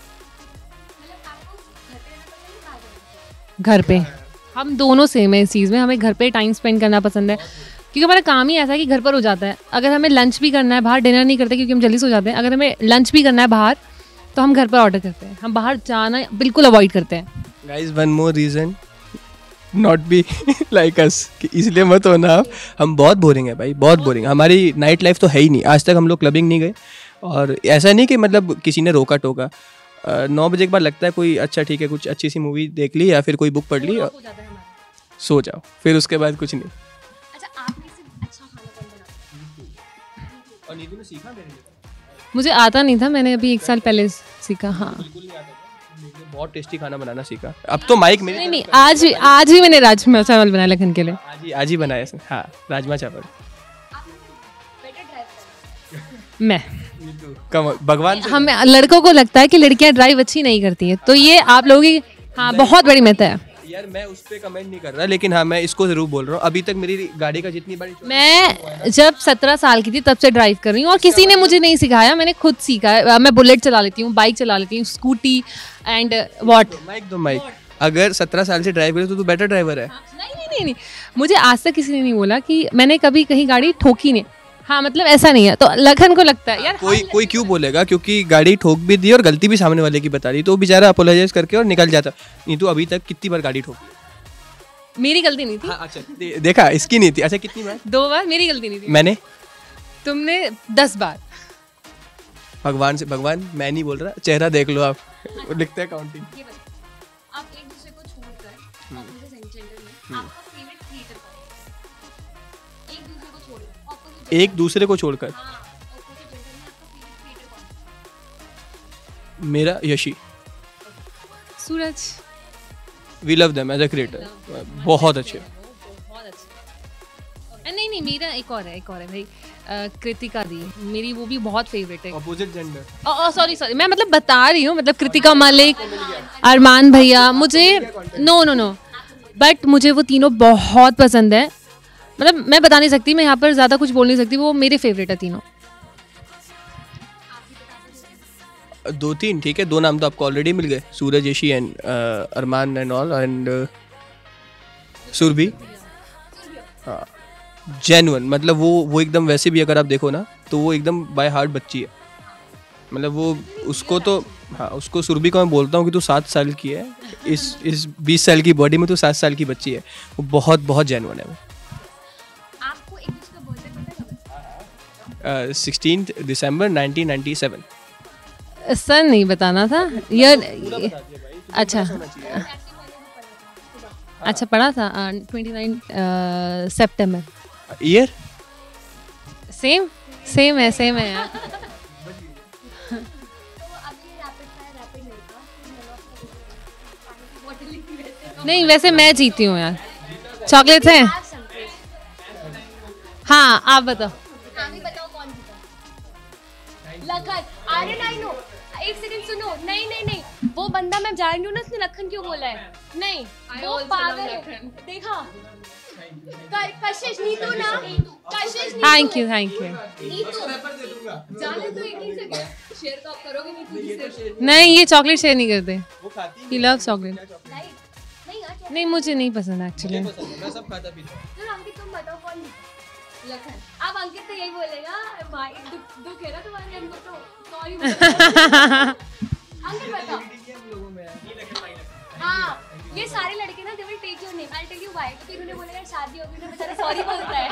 मतलब आपको घर पे रहना पसंद है बाहर जाना? घर पे हम दोनों सेम है इस चीज़ में, हमें घर पे टाइम स्पेंड करना पसंद है क्योंकि हमारा काम ही ऐसा है कि घर पर हो जाता है। अगर हमें लंच भी करना है बाहर, डिनर नहीं करते क्योंकि हम जल्दी सो जाते हैं, अगर हमें लंच भी करना है बाहर तो हम घर पर ऑर्डर करते हैं, हम बाहर जाना बिल्कुल अवॉइड करते हैं। Guys one more reason not be like us, कि इसलिए मत होना आप, हम बहुत बोरिंग है भाई, बहुत बोरिंग। हमारी नाइट लाइफ तो है ही नहीं, आज तक हम लोग क्लबिंग नहीं गए, और ऐसा नहीं कि मतलब किसी ने रोका टोका। नौ बजे के बाद लगता है कोई अच्छा ठीक है कुछ अच्छी सी मूवी देख ली या फिर कोई बुक पढ़ ली और सो जाओ, फिर उसके बाद कुछ नहीं। अच्छा आप में से अच्छा खाना कौन बनाता है? और नीतू ने सीखा मेरे लिए? मुझे आता नहीं था, मैंने अभी एक साल पहले सीखा। हाँ बिल्कुल नहीं आता था, लेकिन बहुत टेस्टी खाना बनाना सीखा। अब तो माइक मेरे नहीं नहीं आज भी आज भी मैंने राजमा चावल बनाया लखन के लिए। आज ही आज ही बनाया इसने। हाँ राजमा चावल। बेटर ड्राइव करना। मैं कम भगवान से हम लड़कों को लगता है कि लड़कियां ड्राइव अच्छी नहीं करती हैं, तो ये आप लोगों की हाँ बहुत बड़ी मिथ है। यार मैं उस पर कमेंट नहीं कर रहा, लेकिन हाँ मैं इसको जरूर बोल रहा हूँ, अभी तक मेरी गाड़ी का जितनी बड़ी मैं जब सत्रह साल की थी तब से ड्राइव कर रही हूँ और किसी ने मुझे नहीं सिखाया, मैंने खुद सीखा है। मैं बुलेट चला लेती हूँ, बाइक चला लेती हूँ, स्कूटी एंड वॉट। माइक दो माइक। अगर सत्रह साल से ड्राइव करे तो तू बेटर ड्राइवर है। नहीं नहीं नहीं नहीं मुझे आज तक किसी ने नहीं बोला कि मैंने कभी कहीं गाड़ी ठोकी नहीं। हाँ मतलब ऐसा नहीं है, तो लखन को लगता है यार कोई कोई क्यों बोलेगा, क्योंकि गाड़ी ठोक भी दी और गलती भी सामने वाले की बता दी, तो वो बेचारा अपोलोजाइज करके और निकल जाता। नहीं तो अभी तक कितनी बार गाड़ी ठोकी? मेरी गलती नहीं थी। हाँ, अच्छा दे, देखा इसकी नहीं थी। अच्छा कितनी बार? दो बार। मेरी गलती नहीं थी। मैंने तुमने दस बार। भगवान से भगवान मैं नहीं बोल रहा, चेहरा देख लो आप, वो लिखते हैं काउंटिंग। ये बताओ, आप एक दूसरे को छोड़कर ऑपोजिट जेंडर में आपका फेवरेट क्रिएटर कौन है? एक दूसरे को छोड़कर ऑपोजिट एक दूसरे को छोड़कर हाँ ऑपोजिट जेंडर में आपका फेवरेट क्रिएटर कौन है? मेरा Yashi. Suraj. We love them as a creator, बहुत अच्छे। बहुत अच्छे। नहीं नहीं नहीं, मेरा एक और है, एक और है भाई, अ, कृतिका दी, मेरी वो भी बहुत फेवरेट है। Opposite gender. Oh sorry sorry, मैं मतलब बता रही हूँ, मतलब कृतिका मलिक, अरमान भैया, मुझे नो नो नो बट मुझे वो तीनों बहुत पसंद है। मतलब मैं बता नहीं सकती, मैं यहाँ पर ज़्यादा कुछ बोल नहीं सकती, वो मेरे फेवरेट है तीनों। दो तीन ठीक है, दो नाम तो आपको ऑलरेडी मिल गए, Suraj Yashi and Arman and all and Surabhi. हाँ जेन्युइन, मतलब वो वो एकदम वैसे भी अगर आप देखो ना तो वो एकदम बाय हार्ट बच्ची है। मतलब वो उसको तो हाँ उसको सुरभि को मैं बोलता हूँ कि तू सात साल की है, इस इस बीस साल की बॉडी में तू सात साल की बच्ची है। वो बहुत बहुत जेन्युइन है वो। आपको एक दूसरे का बर्थडे पता है? सिक्सटीन दिसंबर नाइनटीन नाइंटी सेवन। सर नहीं बताना था यार। अच्छा अच्छा पढ़ा था ट्वेंटी नाइन सितंबर। ईयर सेम सेम है सेम है यार। नहीं वैसे मैं जीती हूँ यार। चॉकलेट्स हैं? हाँ आप बताओ। लखन, अरे नहीं नो, एक सेकंड सुनो, नहीं नहीं नहीं, वो बंदा मैं जान रही हूँ ना, उसने लखन क्यों बोला है? नहीं वो पागल है, देखा? क- कशिश नीतू ना, Kashish Neetu. Thank you thank you. Neetu जाने तो एक ही सेकंड शेयर तो आप करोगे नीतू जी से? नहीं ये चॉकलेट शेयर नहीं करते। He love chocolate. नहीं यार, नहीं मुझे नहीं पसंद एक्चुअली। मैं सब खाता पीता हूँ। चलो अंकित तुम बताओ कौन जीता? लखन। अब अंकित तो यही बोलेगा, भाई दुख दुख है ना तुम्हारे अंदर तो सॉरी। अंकित बताओ। हाँ ये सारे लड़के ना they will take your name, I tell you why, क्योंकि उन्होंने बोलेगा शादी होगी ना बेचारा सॉरी बोलता है।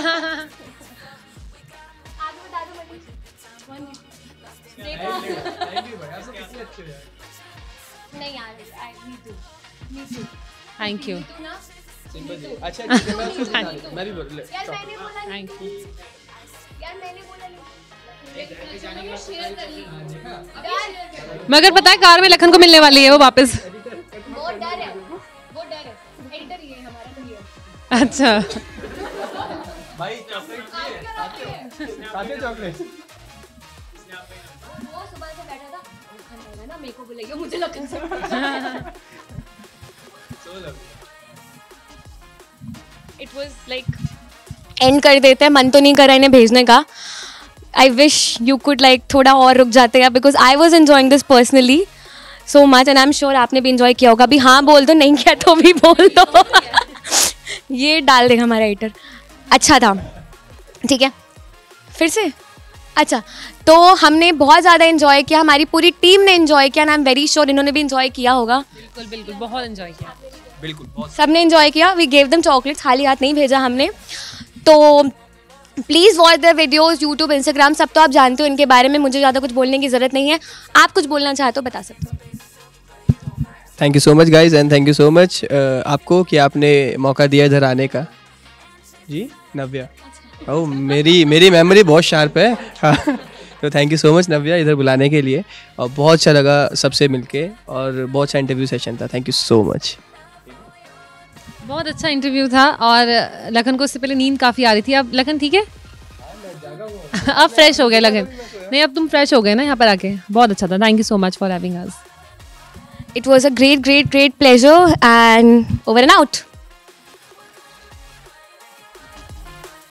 आगे बता दो मनीष कौन जीता? देखा नहीं यार, I me too me too thank you तू ना अच्छा ठीक है, मैं उसको सुना रही हूँ। मैं भी बोल ले। यार मैंने बोला नहीं, थैंक यू। यार मैंने बोला नहीं, शेयर कर ली यार। मगर पता है कार में लखन को मिलने वाली है वो वापस। वो डर है, वो डर है, एडिटर ये है हमारा तो ये। अच्छा भाई चॉकलेट खाते चॉकलेट। वो सुबह से बैठा था, लखन रहेगा ना, मेरे को बुलाइए, मुझे लखन से। इट वाज लाइक एंड कर देते हैं, मन तो नहीं करा इन्हें भेजने का। I wish you could like थोड़ा और रुक जाते हैं, because I was enjoying this personally so much and I am sure आपने भी इंजॉय किया होगा। अभी हाँ बोल दो, नहीं किया तो भी बोल दो। ये डाल देगा हमारा एडिटर। अच्छा था, ठीक है फिर से। अच्छा तो हमने बहुत ज़्यादा इन्जॉय किया, हमारी पूरी टीम ने इन्जॉय किया, and I am very sure इन्होंने भी इन्जॉय किया होगा। बिल्कुल बिल्कुल बहुत एंजॉय किया। बिल्कुल बहुत सबने इन्जॉय किया। वी गेव देम चॉकलेट्स, खाली हाथ नहीं भेजा हमने। तो please watch the videos YouTube Instagram सब तो आप जानते हो इनके बारे में, मुझे ज़्यादा कुछ बोलने की ज़रूरत नहीं है। आप कुछ बोलना चाहते हो बता सकते हो। Thank you so much guys and thank you so much आपको कि आपने मौका दिया इधर आने का। जी नव्या, ओह मेरी मेरी मेमोरी बहुत शार्प है। हाँ तो thank you so much Navya इधर बुलाने के लिए, और बहुत अच्छा लगा सबसे मिलके, और बहुत अच्छा इंटरव्यू सेशन था। Thank you so much. बहुत अच्छा इंटरव्यू था, और लखन को उससे पहले नींद काफ़ी आ रही थी। अब लखन ठीक है? अब फ्रेश हो गए लखन? नहीं अब तुम फ्रेश हो गए ना यहाँ पर आके। बहुत अच्छा था, thank you so much for having us. It was a great, great, great pleasure and over and out.